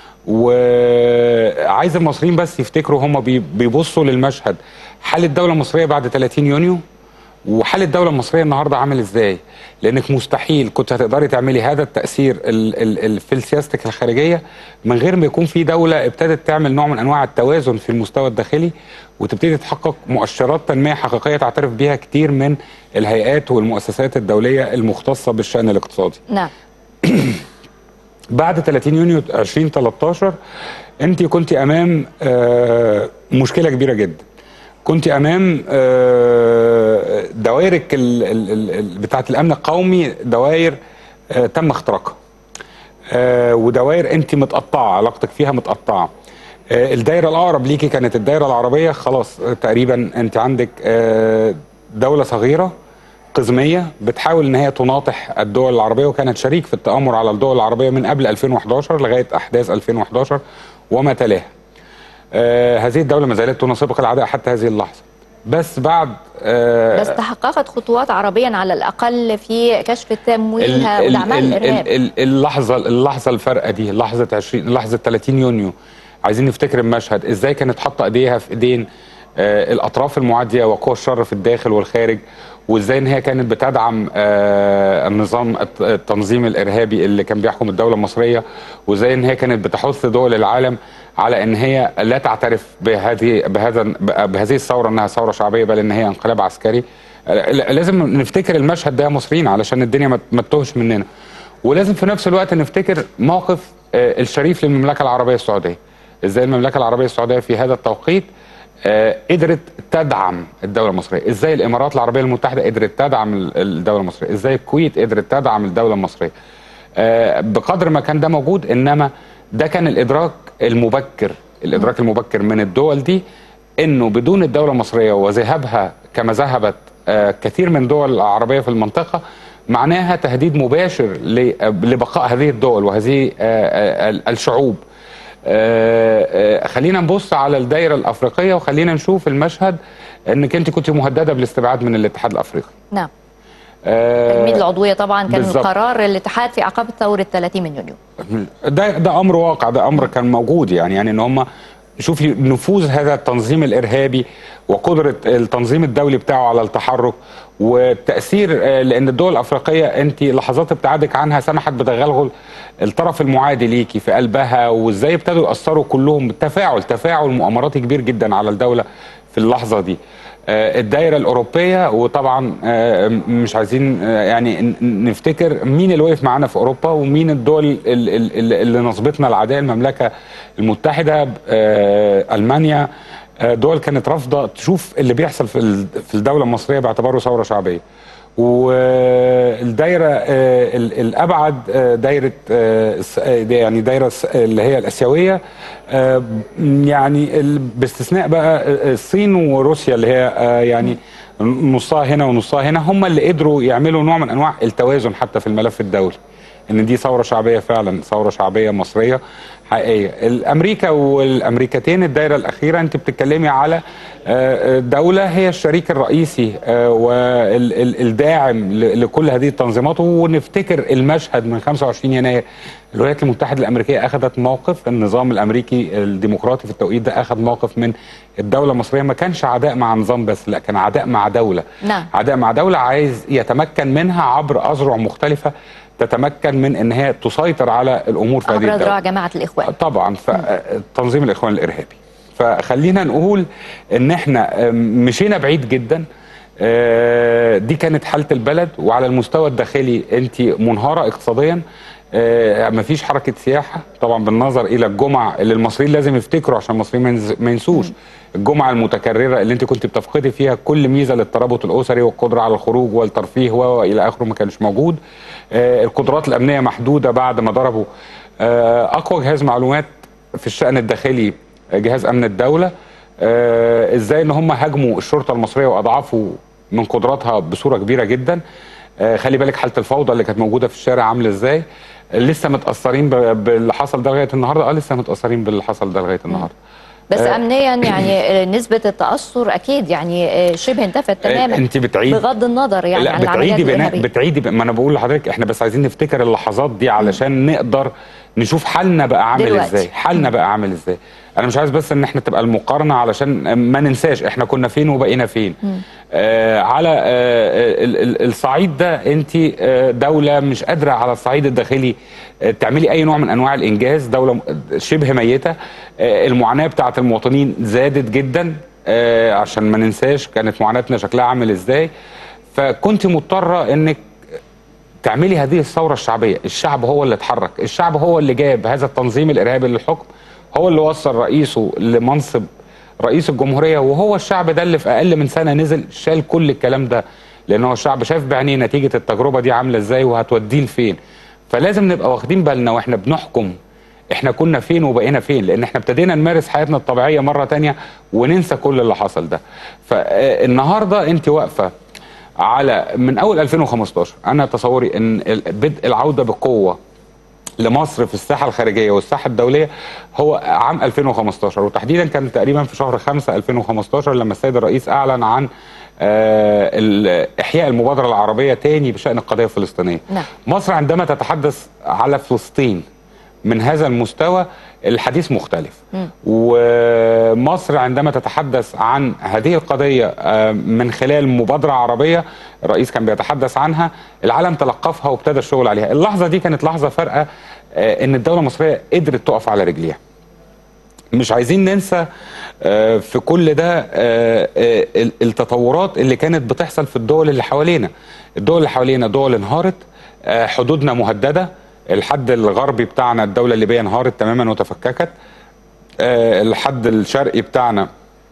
وعايز المصريين بس يفتكروا هم بيبصوا للمشهد حال الدولة المصرية بعد ثلاثين يونيو وحال الدولة المصرية النهاردة عامل ازاي. لانك مستحيل كنت هتقدري تعملي هذا التأثير ال ال ال في سياستك الخارجية من غير ما يكون في دولة ابتدت تعمل نوع من انواع التوازن في المستوى الداخلي وتبتدي تحقق مؤشرات تنمية حقيقية تعترف بها كتير من الهيئات والمؤسسات الدولية المختصة بالشأن الاقتصادي. نعم. بعد ثلاثين يونيو ألفين وثلاثة عشر انت كنت امام آه مشكله كبيره جدا. كنت امام آه دوائرك بتاعه الامن القومي، دوائر آه تم اختراقها. آه ودوائر انت متقطعه، علاقتك فيها متقطعه. آه الدائره الاقرب ليكي كانت الدائره العربيه، خلاص تقريبا انت عندك آه دوله صغيره قزمية بتحاول ان هي تناطح الدول العربية، وكانت شريك في التآمر على الدول العربية من قبل ألفين وأحد عشر لغاية احداث ألفين وأحد عشر وما تلاها. آه هذه الدولة ما زالت تناصبق العداء حتى هذه اللحظة. بس بعد آه بس تحققت خطوات عربيا على الاقل في كشف تمويلها ودعمها الارهاب. اللحظة اللحظة الفارقة دي، لحظة عشرين لحظة ثلاثين يونيو، عايزين نفتكر المشهد ازاي كانت حاطة ايديها في ايدين آه الاطراف المعادية وقوى الشر في الداخل والخارج، وازاي ان هي كانت بتدعم آه النظام التنظيم الارهابي اللي كان بيحكم الدوله المصريه، وازاي ان هي كانت بتحث دول العالم على ان هي لا تعترف بهذه بهذا بهذه الثوره انها ثوره شعبيه، بل ان هي انقلاب عسكري. لازم نفتكر المشهد ده يا مصريين علشان الدنيا ما تتوهش مننا. ولازم في نفس الوقت نفتكر موقف الشريف للمملكه العربيه السعوديه. ازاي المملكه العربيه السعوديه في هذا التوقيت قدرت تدعم الدوله المصريه، ازاي الامارات العربيه المتحده قدرت تدعم الدوله المصريه، ازاي الكويت قدرت تدعم الدوله المصريه. بقدر ما كان ده موجود، انما ده كان الادراك المبكر الادراك المبكر من الدول دي انه بدون الدوله المصريه وذهابها كما ذهبت كثير من دول العربيه في المنطقه معناها تهديد مباشر لبقاء هذه الدول وهذه الشعوب. خلينا نبص على الدائره الافريقيه وخلينا نشوف المشهد انك انت كنت مهدده بالاستبعاد من الاتحاد الافريقي. نعم. تجميد العضويه طبعا كان بالزبط. القرار الاتحاد في اعقاب ثوره ثلاثين من يونيو. ده ده امر واقع، ده امر كان موجود يعني يعني ان هم شوفي نفوذ هذا التنظيم الارهابي وقدره التنظيم الدولي بتاعه على التحرك والتاثير، لان الدول الافريقيه انت لحظات ابتعادك عنها سمحت بتغلغل الطرف المعادي ليكي في قلبها، وازاي ابتدوا ياثروا كلهم تفاعل تفاعل مؤامراتي كبير جدا على الدوله في اللحظه دي. الدائره الاوروبيه، وطبعا مش عايزين يعني نفتكر مين اللي وقف معانا في اوروبا ومين الدول اللي نصبتنا العداء. المملكه المتحده، المانيا، دول كانت رافضه تشوف اللي بيحصل في في الدوله المصريه باعتباره ثوره شعبيه. والدائره الابعد دائره يعني دائره اللي هي الاسيويه، يعني باستثناء بقى الصين وروسيا اللي هي يعني نصها هنا ونصها هنا، هم اللي قدروا يعملوا نوع من انواع التوازن حتى في الملف الدولي، ان دي ثوره شعبيه فعلا، ثوره شعبيه مصريه حقيقيه. الامريكا والامريكتين الدائره الاخيره انت بتتكلمي على دوله هي الشريك الرئيسي والداعم لكل هذه التنظيمات. ونفتكر المشهد من خمسة وعشرين يناير، الولايات المتحده الامريكيه اخذت موقف، النظام الامريكي الديمقراطي في التوقيت ده اخذ موقف من الدوله المصريه، ما كانش عداء مع نظام بس، لا كان عداء مع دوله. نعم. عداء مع دوله عايز يتمكن منها عبر اذرع مختلفه تتمكن من ان هي تسيطر على الامور في هذه الدوله. عبر ذراع جماعه الاخوان. طبعا، تنظيم الاخوان الارهابي. فخلينا نقول ان احنا مشينا بعيد جدا. دي كانت حاله البلد، وعلى المستوى الداخلي انت منهاره اقتصاديا، مفيش حركه سياحه طبعا، بالنظر الى الجمع اللي المصريين لازم يفتكروا عشان المصريين ما ينسوش الجمعه المتكرره اللي انت كنت بتفقدي فيها كل ميزه للترابط الاسري والقدره على الخروج والترفيه والى اخره، ما كانش موجود. القدرات الامنيه محدوده بعد ما ضربوا اقوى جهاز معلومات في الشان الداخلي، جهاز امن الدوله. ازاي ان هم هاجموا الشرطه المصريه واضعفوا من قدراتها بصوره كبيره جدا. خلي بالك حاله الفوضى اللي كانت موجوده في الشارع عامله ازاي. لسه متاثرين باللي حصل ده لغايه النهارده، اه لسه متاثرين باللي حصل ده لغايه النهارده. بس آه امنيا يعني نسبه التاثر اكيد يعني شبه انتفت تماما. انت بتعيد بغض النظر يعني عن العمليات الارهابيه. بتعيدي بناء، ما انا بقول لحضرتك احنا بس عايزين نفتكر اللحظات دي علشان نقدر نشوف حالنا بقى عامل دلوقتي. ازاي حالنا بقى عامل ازاي. انا مش عايز بس ان احنا تبقى المقارنه علشان ما ننساش احنا كنا فين وبقينا فين. آه على آه الصعيد ده انت آه دوله مش قادره على الصعيد الداخلي آه تعملي اي نوع من انواع الانجاز، دوله شبه ميته. آه المعاناه بتاعه المواطنين زادت جدا، آه عشان ما ننساش كانت معاناتنا شكلها عامل ازاي. فكنت مضطره انك تعملي هذه الثوره الشعبيه. الشعب هو اللي اتحرك، الشعب هو اللي جاب هذا التنظيم الارهابي للحكم، هو اللي وصل رئيسه لمنصب رئيس الجمهوريه، وهو الشعب ده اللي في اقل من سنه نزل شال كل الكلام ده، لان هو الشعب شاف بعينيه نتيجه التجربه دي عامله ازاي وهتوديه لفين. فلازم نبقى واخدين بالنا واحنا بنحكم احنا كنا فين وبقينا فين، لان احنا ابتدينا نمارس حياتنا الطبيعيه مره ثانيه وننسى كل اللي حصل ده. فالنهارده انت واقفه على من اول ألفين وخمستاشر، انا تصوري ان بدء العوده بقوه لمصر في الساحه الخارجيه والساحه الدوليه هو عام ألفين وخمستاشر، وتحديدا كان تقريبا في شهر خمسة ألفين وخمستاشر لما السيد الرئيس اعلن عن آه احياء المبادره العربيه تاني بشان القضيه الفلسطينيه. نعم. مصر عندما تتحدث على فلسطين من هذا المستوى الحديث مختلف. م. ومصر عندما تتحدث عن هذه القضية من خلال مبادرة عربية الرئيس كان بيتحدث عنها، العالم تلقفها وابتدى الشغل عليها. اللحظة دي كانت لحظة فارقة، ان الدولة المصرية قدرت تقف على رجليها. مش عايزين ننسى في كل ده التطورات اللي كانت بتحصل في الدول اللي حوالينا. الدول اللي حوالينا دول انهارت، حدودنا مهددة، الحد الغربي بتاعنا الدوله الليبيه انهارت تماما وتفككت. آه الحد الشرقي بتاعنا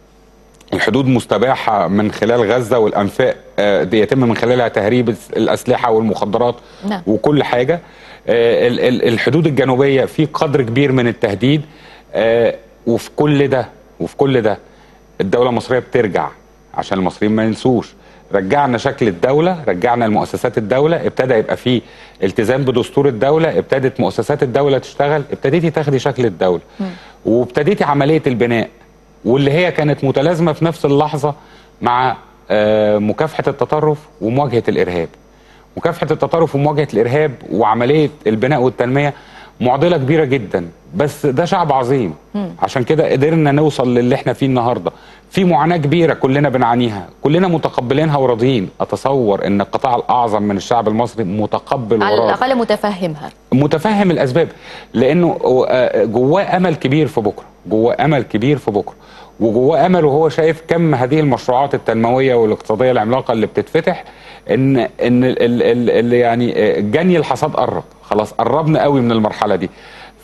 الحدود مستباحه من خلال غزه والانفاق آه دي يتم من خلالها تهريب الاسلحه والمخدرات نعم. وكل حاجه. آه الحدود الجنوبيه في قدر كبير من التهديد. آه وفي كل ده وفي كل ده الدوله المصريه بترجع عشان المصريين ما ينسوش. رجعنا شكل الدولة، رجعنا المؤسسات الدولة، ابتدى يبقى فيه التزام بدستور الدولة، ابتدت مؤسسات الدولة تشتغل، ابتديتي تاخدي شكل الدولة م. وابتديتي عملية البناء واللي هي كانت متلازمة في نفس اللحظة مع مكافحة التطرف ومواجهة الإرهاب. مكافحة التطرف ومواجهة الإرهاب وعملية البناء والتنمية معضلة كبيرة جدا، بس ده شعب عظيم. م. عشان كده قدرنا نوصل للي احنا فيه النهارده. في معاناة كبيرة كلنا بنعانيها، كلنا متقبلينها وراضيين. اتصور ان القطاع الاعظم من الشعب المصري متقبل على الاقل متفهمها، متفهم الاسباب، لانه جواه امل كبير في بكره، جواه امل كبير في بكره، وجواه امل وهو شايف كم هذه المشروعات التنموية والاقتصادية العملاقة اللي بتتفتح، ان ان اللي يعني جني الحصاد قرب، خلاص قربنا قوي من المرحلة دي.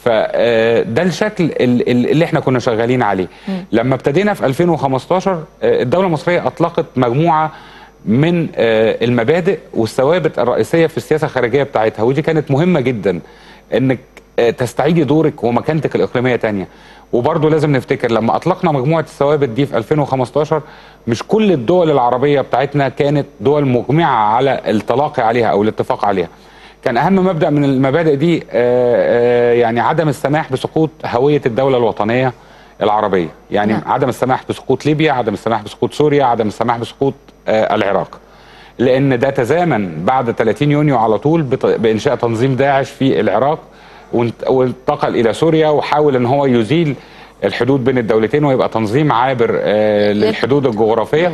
فده الشكل اللي احنا كنا شغالين عليه. م. لما ابتدينا في ألفين وخمستاشر الدولة المصرية اطلقت مجموعة من المبادئ والثوابت الرئيسية في السياسة الخارجية بتاعتها، ودي كانت مهمة جدا انك تستعيدي دورك ومكانتك الإقليمية تانية. وبرضه لازم نفتكر لما اطلقنا مجموعة الثوابت دي في ألفين وخمستاشر مش كل الدول العربية بتاعتنا كانت دول مجمعة على التلاقي عليها او الاتفاق عليها. كان اهم مبدأ من المبادئ دي يعني عدم السماح بسقوط هوية الدولة الوطنية العربية، يعني نعم. عدم السماح بسقوط ليبيا، عدم السماح بسقوط سوريا، عدم السماح بسقوط العراق، لان ده تزامن بعد ثلاثين يونيو على طول بانشاء تنظيم داعش في العراق، وانتقل الى سوريا وحاول ان هو يزيل الحدود بين الدولتين ويبقى تنظيم عابر للحدود الجغرافية.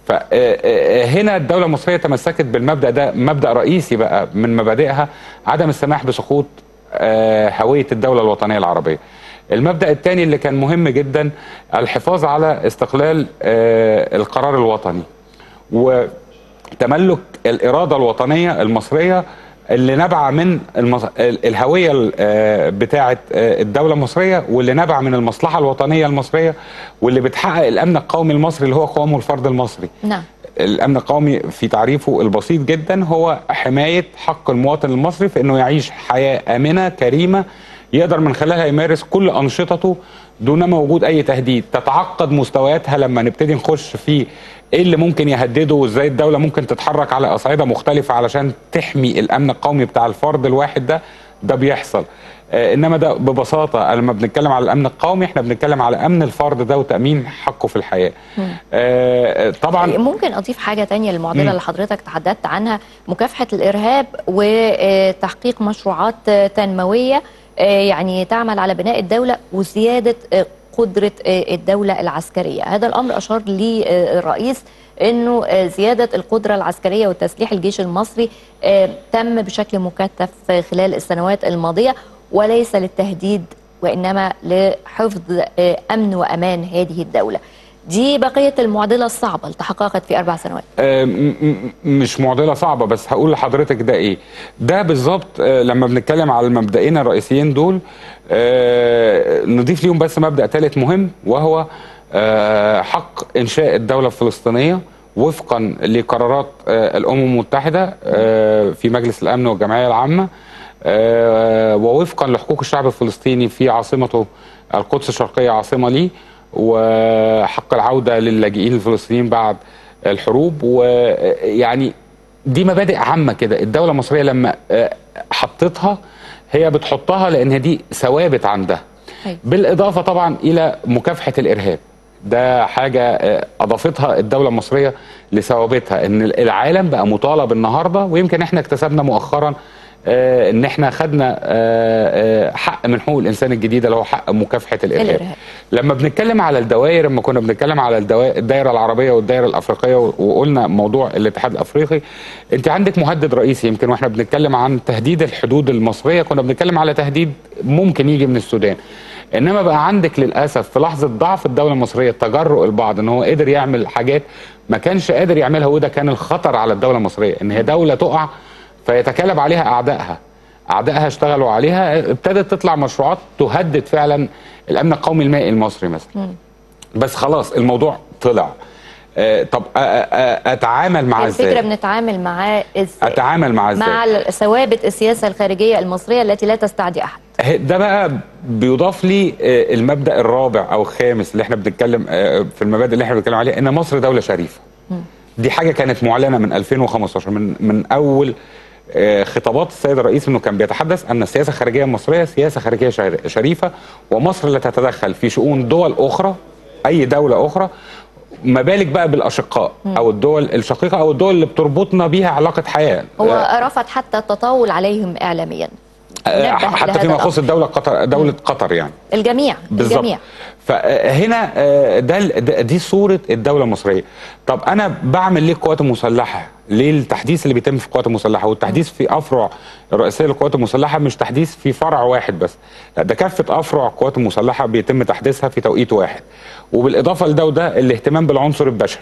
فهنا الدولة المصرية تمسكت بالمبدأ ده، مبدأ رئيسي بقى من مبادئها عدم السماح بسقوط هوية الدولة الوطنية العربية. المبدأ الثاني اللي كان مهم جدا الحفاظ على استقلال القرار الوطني وتملك الإرادة الوطنية المصرية اللي نبع من المص... الهوية بتاعة الدولة المصرية، واللي نبع من المصلحة الوطنية المصرية، واللي بتحقق الأمن القومي المصري اللي هو قوامه الفرد المصري. نعم. الأمن القومي في تعريفه البسيط جدا هو حماية حق المواطن المصري في أنه يعيش حياة آمنة كريمة يقدر من خلالها يمارس كل أنشطته دون وجود أي تهديد. تتعقد مستوياتها لما نبتدي نخش في ايه اللي ممكن يهدده وازاي الدولة ممكن تتحرك على أصعدة مختلفة علشان تحمي الأمن القومي بتاع الفرد الواحد ده، ده بيحصل. آه إنما ده ببساطة لما بنتكلم على الأمن القومي احنا بنتكلم على أمن الفرد ده وتأمين حقه في الحياة. آه طبعا ممكن أضيف حاجة تانية للمعضلة م. اللي حضرتك تحدثت عنها، مكافحة الإرهاب وتحقيق مشروعات تنموية يعني تعمل على بناء الدولة وزيادة قدرة الدولة العسكرية. هذا الأمر أشار لي الرئيس أنه زيادة القدرة العسكرية وتسليح الجيش المصري تم بشكل مكثف خلال السنوات الماضية، وليس للتهديد وإنما لحفظ أمن وأمان هذه الدولة. دي بقية المعضلة الصعبة اللي تحققت في أربع سنوات. مش معضلة صعبة، بس هقول لحضرتك ده إيه ده بالظبط. لما بنتكلم على المبدئين الرئيسيين دول نضيف ليهم بس مبدأ ثالث مهم، وهو حق إنشاء الدولة الفلسطينية وفقا لقرارات الأمم المتحدة في مجلس الأمن والجمعية العامة، ووفقا لحقوق الشعب الفلسطيني في عاصمته القدس الشرقية عاصمة ليه، وحق العودة للاجئين الفلسطينيين بعد الحروب. ويعني دي مبادئ عامة كده الدولة المصرية لما حطتها هي بتحطها لأن دي ثوابت عندها، بالإضافة طبعا إلى مكافحة الإرهاب. ده حاجة أضافتها الدولة المصرية لثوابتها، إن العالم بقى مطالب النهاردة، ويمكن إحنا اكتسبنا مؤخرا آه ان احنا خدنا آه آه حق من حقوق الانسان الجديده اللي هو حق مكافحه الارهاب. الإرهاب. لما بنتكلم على الدوائر، لما كنا بنتكلم على الدائره العربيه والدائره الافريقيه وقلنا موضوع الاتحاد الافريقي، انت عندك مهدد رئيسي. يمكن واحنا بنتكلم عن تهديد الحدود المصريه كنا بنتكلم على تهديد ممكن يجي من السودان، انما بقى عندك للاسف في لحظه ضعف الدوله المصريه تجرؤ البعض ان هو قدر يعمل حاجات ما كانش قادر يعملها، وده كان الخطر على الدوله المصريه، ان هي دوله تقع فيتكالب عليها أعدائها اعدائها اشتغلوا عليها، ابتدت تطلع مشروعات تهدد فعلا الامن القومي المائي المصري مثلا. م. بس خلاص الموضوع طلع. آه طب آه آه اتعامل معاه ازاي؟ الفكره بنتعامل معاه ازاي؟ اتعامل معاه ازاي؟ مع ثوابت السياسه الخارجيه المصريه التي لا تستعدي احد. ده بقى بيضاف لي المبدأ الرابع او الخامس اللي احنا بنتكلم في المبادئ اللي احنا بنتكلم عليها، ان مصر دولة شريفة. م. دي حاجة كانت معلنة من ألفين وخمستاشر، من من اول خطابات السيد الرئيس، انه كان بيتحدث ان السياسة الخارجية المصرية سياسة خارجية شريفة، ومصر لا تتدخل في شؤون دول اخرى، اي دولة اخرى، ما بالك بقى بالاشقاء م. او الدول الشقيقة او الدول اللي بتربطنا بيها علاقة حياة. هو رفض حتى التطاول عليهم اعلاميا حتى فيما يخص الدولة قطر، دولة قطر يعني الجميع بالزبط. الجميع. فهنا ده دي صورة الدولة المصرية. طب أنا بعمل ليه القوات المسلحة؟ ليه التحديث اللي بيتم في القوات المسلحة؟ والتحديث في أفرع الرئيسية للقوات المسلحة مش تحديث في فرع واحد بس، لا ده كافة أفرع القوات المسلحة بيتم تحديثها في توقيت واحد. وبالإضافة لده وده الاهتمام بالعنصر البشري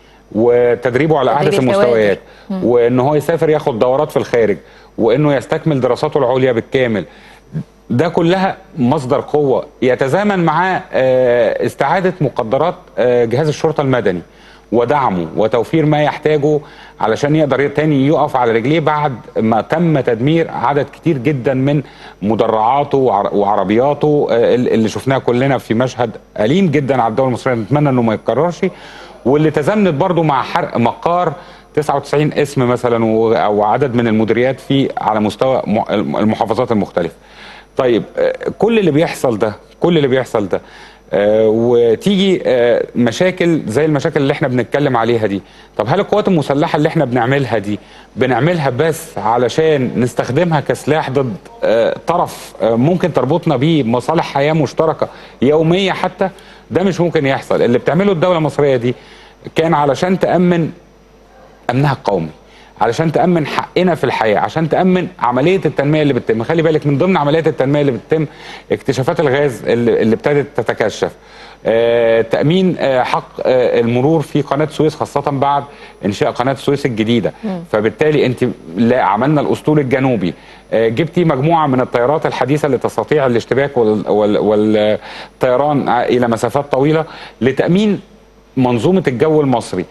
وتدريبه على أحدث المستويات، وإن هو يسافر ياخد دورات في الخارج، وإنه يستكمل دراساته العليا بالكامل. ده كلها مصدر قوة يتزامن مع استعادة مقدرات جهاز الشرطة المدني ودعمه وتوفير ما يحتاجه علشان يقدر تاني يقف على رجليه بعد ما تم تدمير عدد كتير جدا من مدرعاته وعربياته اللي شفناها كلنا في مشهد أليم جدا على الدولة المصرية، نتمنى انه ما يتكررش، واللي تزامنت برضو مع حرق مقار تسعة وتسعين اسم مثلا او عدد من المديريات في على مستوى المحافظات المختلفة. طيب كل اللي بيحصل ده كل اللي بيحصل ده آه وتيجي آه مشاكل زي المشاكل اللي احنا بنتكلم عليها دي. طب هل القوات المسلحة اللي احنا بنعملها دي بنعملها بس علشان نستخدمها كسلاح ضد آه طرف آه ممكن تربطنا بيه مصالح حياة مشتركة يومية؟ حتى ده مش ممكن يحصل. اللي بتعمله الدولة المصرية دي كان علشان تأمن أمنها القومي، علشان تأمن حقنا في الحياة، عشان تأمن عملية التنمية اللي بتتم. خلي بالك من ضمن عمليات التنمية اللي بتتم اكتشافات الغاز اللي, اللي ابتدت تتكشف، آه، تأمين آه، حق آه، المرور في قناة السويس، خاصة بعد إنشاء قناة السويس الجديدة. م. فبالتالي أنت عملنا الأسطول الجنوبي، آه، جبتي مجموعة من الطيارات الحديثة اللي تستطيع الاشتباك وال وال والطيران إلى مسافات طويلة لتأمين منظومة الجو المصري.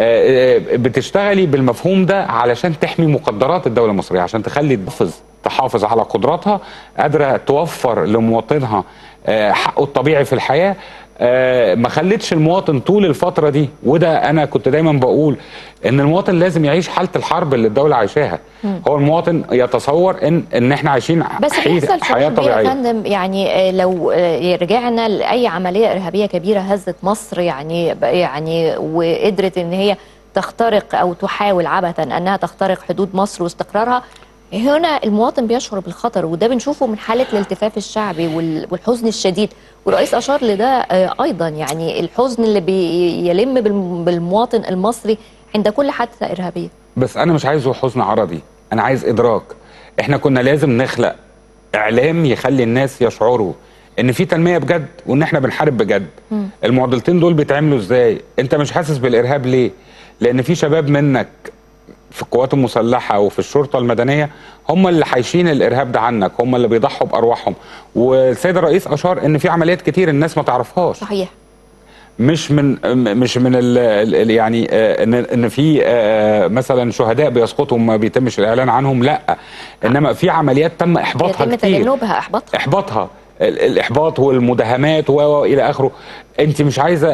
بتشتغلي بالمفهوم ده علشان تحمي مقدرات الدولة المصرية، عشان تخلي تحافظ تحافظ على قدراتها، قادرة توفر لمواطنها حقه الطبيعي في الحياة. ما خلتش المواطن طول الفترة دي، وده أنا كنت دايما بقول إن المواطن لازم يعيش حالة الحرب اللي الدولة عايشاها. هو المواطن يتصور إن إن إحنا عايشين بس حياة طبيعية. يا فندم يعني لو رجعنا لأي عملية إرهابية كبيرة هزت مصر يعني يعني وقدرت إن هي تخترق أو تحاول عبثا أنها تخترق حدود مصر واستقرارها، هنا المواطن بيشعر بالخطر، وده بنشوفه من حالة الالتفاف الشعبي والحزن الشديد. والرئيس أشار لده أيضا، يعني الحزن اللي بيلم بالمواطن المصري عند كل حادثة إرهابية. بس أنا مش عايزه حزن عرضي، أنا عايز إدراك. إحنا كنا لازم نخلق إعلام يخلي الناس يشعروا إن في تنمية بجد وإن إحنا بنحارب بجد. م. المعضلتين دول بيتعملوا إزاي؟ أنت مش حاسس بالإرهاب ليه؟ لأن في شباب منك في القوات المسلحة وفي الشرطة المدنية هم اللي حايشين الإرهاب ده عنك، هم اللي بيضحوا بأرواحهم. والسيد الرئيس أشار إن في عمليات كتير الناس ما تعرفهاش. صحيح. مش من مش من ال يعني ان ان في مثلا شهداء بيسقطوا وما بيتمش الإعلان عنهم، لا، إنما في عمليات تم إحباطها يتم كتير. تجنبها إحباطها إحباطها الإحباط والمداهمات وإلى آخره. أنت مش عايزة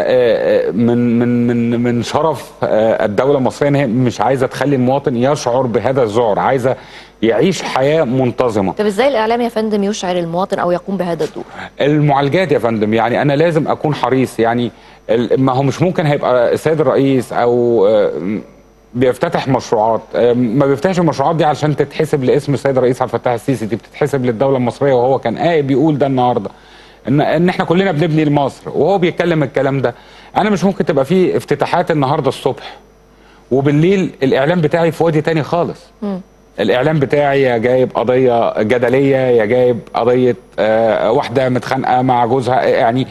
من من من من شرف الدولة المصرية إن هي مش عايزة تخلي المواطن يشعر بهذا الذعر، عايزة يعيش حياة منتظمة. طب ازاي الإعلام يا فندم يشعر المواطن أو يقوم بهذا الدور؟ المعالجات يا فندم، يعني أنا لازم أكون حريص. يعني ما هو مش ممكن هيبقى السيد الرئيس أو بيفتتح مشروعات، ما بيفتحش المشروعات دي علشان تتحسب لاسم السيد الرئيس عبد الفتاح السيسي، دي بتتحسب للدولة المصرية. وهو كان قايل بيقول ده النهارده ان ان احنا كلنا بنبني لمصر، وهو بيتكلم الكلام ده. انا مش ممكن تبقى في افتتاحات النهارده الصبح وبالليل الاعلام بتاعي في وادي تاني خالص. م. الاعلام بتاعي يا جايب قضيه جدليه يا جايب قضيه آه واحده متخانقه مع جوزها، يعني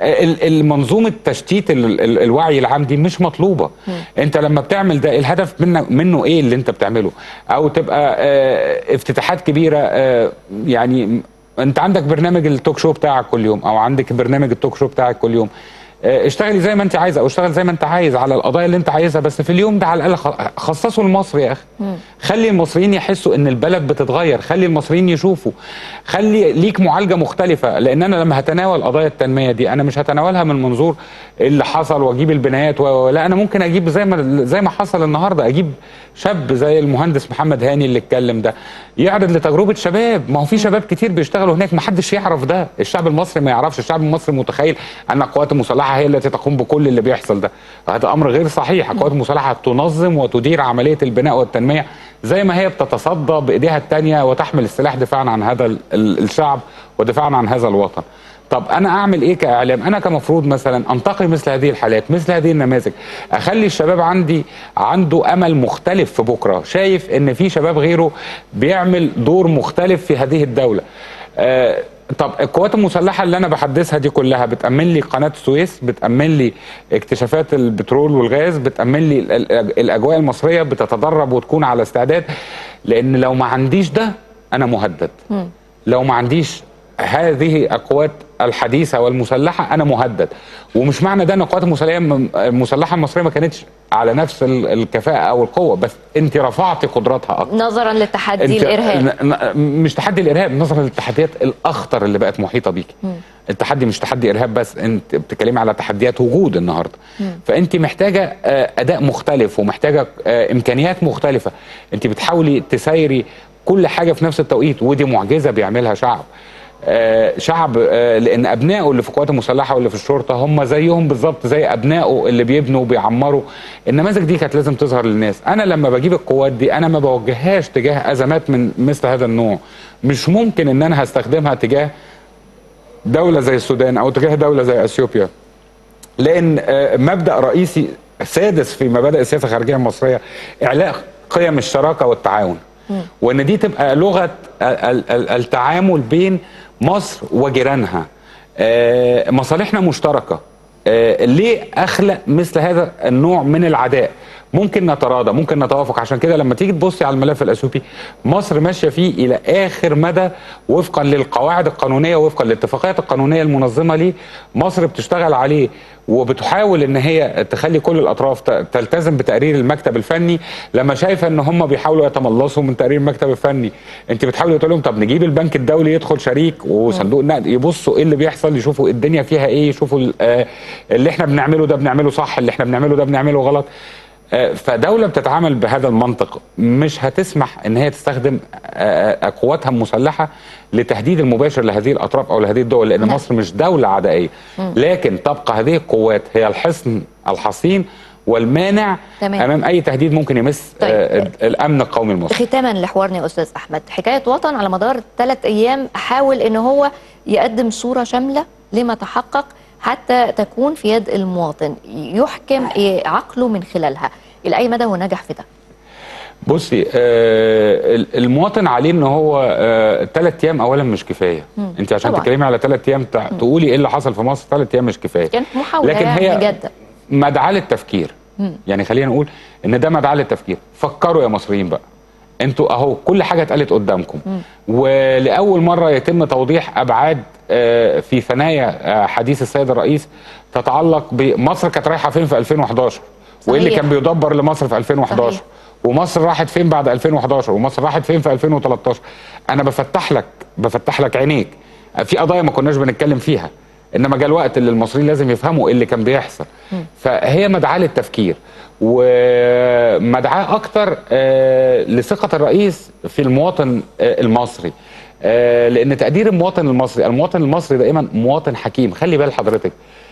المنظومه تشتيت ال ال الوعي العام دي مش مطلوبه. م. انت لما بتعمل ده الهدف منه منه ايه اللي انت بتعمله؟ او تبقى آه افتتاحات كبيره، آه يعني انت عندك برنامج التوك شو بتاعك كل يوم او عندك برنامج التوك شو بتاعك كل يوم، اشتغلي زي ما انت عايزه او اشتغل زي ما انت عايز على القضايا اللي انت عايزها، بس في اليوم ده على الاقل خصصه لمصر يا اخي. مم. خلي المصريين يحسوا ان البلد بتتغير، خلي المصريين يشوفوا، خلي ليك معالجه مختلفه. لان انا لما هتناول قضايا التنميه دي انا مش هتناولها من منظور اللي حصل واجيب البنايات و... لا، انا ممكن اجيب زي ما زي ما حصل النهارده، اجيب شاب زي المهندس محمد هاني اللي اتكلم ده يعرض لتجربه شباب. ما هو في شباب كتير بيشتغلوا هناك ما حدش يعرف ده، الشعب المصري ما يعرفش، الشعب المصري متخيل ان القوات المسلحه هي التي تقوم بكل اللي بيحصل ده. هذا امر غير صحيح. القوات المسلحه تنظم وتدير عمليه البناء والتنميه زي ما هي بتتصدى بايديها الثانيه وتحمل السلاح دفاعا عن هذا الشعب ودفاعا عن هذا الوطن. طب انا اعمل ايه كاعلام؟ انا كمفروض مثلا انتقي مثل هذه الحالات، مثل هذه النماذج، اخلي الشباب عندي عنده امل مختلف في بكره، شايف ان في شباب غيره بيعمل دور مختلف في هذه الدوله. آه طب القوات المسلحه اللي انا بحدثها دي كلها بتامن لي قناه السويس، بتامن لي اكتشافات البترول والغاز، بتامن لي الاجواء المصريه بتتدرب وتكون على استعداد. لان لو ما عنديش ده انا مهدد. م. لو ما عنديش هذه القوات الحديثه والمسلحه انا مهدد. ومش معنى ده ان القوات المسلحه المصريه ما كانتش على نفس الكفاءه او القوه، بس انت رفعتي قدراتها اكتر نظرا للتحدي الارهاب. مش تحدي الارهاب، نظرا للتحديات الاخطر اللي بقت محيطه بيكي. التحدي مش تحدي ارهاب بس، انت بتتكلمي على تحديات وجود النهارده. مم. فانت محتاجه اداء مختلف ومحتاجه امكانيات مختلفه. انت بتحاولي تسيري كل حاجه في نفس التوقيت، ودي معجزه بيعملها شعب. آه شعب آه لان ابنائه اللي في القوات المسلحه واللي في الشرطه هم زيهم بالظبط زي ابنائه اللي بيبنوا وبيعمروا. النماذج دي كانت لازم تظهر للناس. انا لما بجيب القوات دي انا ما بوجههاش تجاه ازمات من مثل هذا النوع. مش ممكن ان انا هستخدمها تجاه دوله زي السودان او تجاه دوله زي اثيوبيا، لان آه مبدا رئيسي سادس في مبادئ السياسه الخارجيه المصريه اعلاء قيم الشراكه والتعاون، وان دي تبقى لغه التعامل بين مصر وجيرانها. آه مصالحنا مشتركه. آه ليه اخلق مثل هذا النوع من العداء؟ ممكن نتراضى، ممكن نتوافق. عشان كده لما تيجي تبصي على الملف الاثيوبي مصر ماشيه فيه الى اخر مدى وفقا للقواعد القانونيه وفقا للاتفاقيات القانونيه المنظمه ليه. مصر بتشتغل عليه وبتحاول ان هي تخلي كل الاطراف تلتزم بتقرير المكتب الفني. لما شايفه ان هم بيحاولوا يتملصوا من تقرير المكتب الفني، انت بتحاولي تقول لهم طب نجيب البنك الدولي يدخل شريك وصندوق النقد يبصوا ايه اللي بيحصل، يشوفوا الدنيا فيها ايه، يشوفوا اللي احنا بنعمله ده بنعمله صح، اللي احنا بنعمله ده بنعمله غلط. فدولة بتتعامل بهذا المنطق مش هتسمح ان هي تستخدم قواتها المسلحة لتهديد المباشر لهذه الاطراف او لهذه الدول، لان مصر مش دولة عدائية. لكن تبقى هذه القوات هي الحصن الحصين والمانع تمام. امام اي تهديد ممكن يمس طيب. الامن القومي المصري. ختاما لحوارنا يا استاذ احمد، حكاية وطن على مدار ثلاث ايام حاول ان هو يقدم صورة شاملة لما تحقق حتى تكون في يد المواطن يحكم عقله من خلالها. إلى أي مدى هو نجح في ده؟ بصي آه المواطن عليه ان هو ثلاث آه ايام اولا مش كفايه. مم. انت عشان تتكلمي على ثلاث ايام تقولي ايه اللي حصل في مصر ثلاث ايام مش كفايه. كانت محاوله لكن يعني هي جدا مدعاه للتفكير. مم. يعني خلينا نقول ان ده مدعاه للتفكير. فكروا يا مصريين بقى، انتوا اهو كل حاجه اتقالت قدامكم. مم. ولاول مره يتم توضيح ابعاد آه في ثنايا آه حديث السيد الرئيس تتعلق بمصر كانت رايحه فين في ألفين وحداشر، وايه اللي كان بيدبر لمصر في ألفين وحداشر، صحيح. ومصر راحت فين بعد ألفين وحداشر، ومصر راحت فين في ألفين وتلتاشر. انا بفتح لك بفتح لك عينيك في قضايا ما كناش بنتكلم فيها، انما جاء الوقت اللي المصريين لازم يفهموا ايه اللي كان بيحصل. م. فهي مدعاه للتفكير ومدعاه اكتر آه لثقه الرئيس في المواطن آه المصري. آه لان تقدير المواطن المصري، المواطن المصري دائما مواطن حكيم. خلي بال حضرتك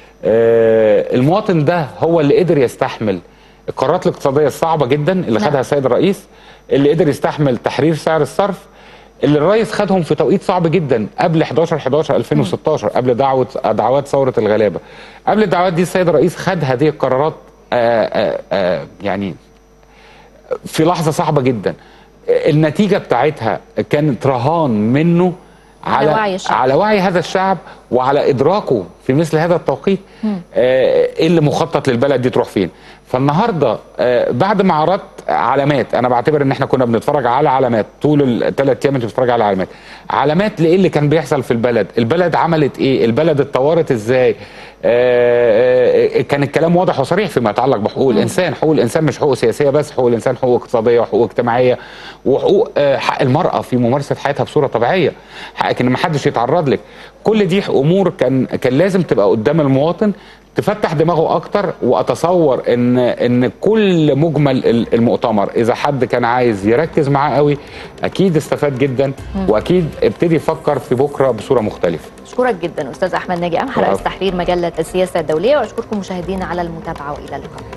آه المواطن ده هو اللي قدر يستحمل القرارات الاقتصاديه الصعبه جدا اللي خدها السيد الرئيس، اللي قدر يستحمل تحرير سعر الصرف اللي الرئيس خدهم في توقيت صعب جدا قبل حداشر حداشر ألفين وستاشر، قبل دعوه دعوات ثوره الغلابه. قبل الدعوات دي السيد الرئيس خد هذه القرارات آآ آآ يعني في لحظه صعبه جدا. النتيجه بتاعتها كانت رهان منه على على وعي الشعب. على وعي هذا الشعب وعلى ادراكه في مثل هذا التوقيت ايه اللي مخطط للبلد دي تروح فين. فالنهارده آه بعد ما عرضت علامات، انا بعتبر ان احنا كنا بنتفرج على علامات طول الثلاث ايام، انت بتتفرج على علامات علامات لايه اللي كان بيحصل في البلد، البلد عملت ايه، البلد اتطورت ازاي. آه آه كان الكلام واضح وصريح فيما يتعلق بحقوق الانسان. حقوق الانسان مش حقوق سياسيه بس، حقوق الانسان حقوق اقتصاديه وحقوق اجتماعيه وحقوق آه حق المراه في ممارسه حياتها بصوره طبيعيه، حقك ان ما حدش يتعرض لك. كل دي امور كان كان لازم تبقى قدام المواطن تفتح دماغه اكتر. واتصور ان ان كل مجمل المؤتمر اذا حد كان عايز يركز معاه قوي اكيد استفاد جدا، واكيد ابتدي يفكر في بكره بصوره مختلفه. اشكرك جدا استاذ احمد ناجي قمح رئيس تحرير مجله السياسه الدوليه، واشكركم مشاهدينا على المتابعه والى اللقاء.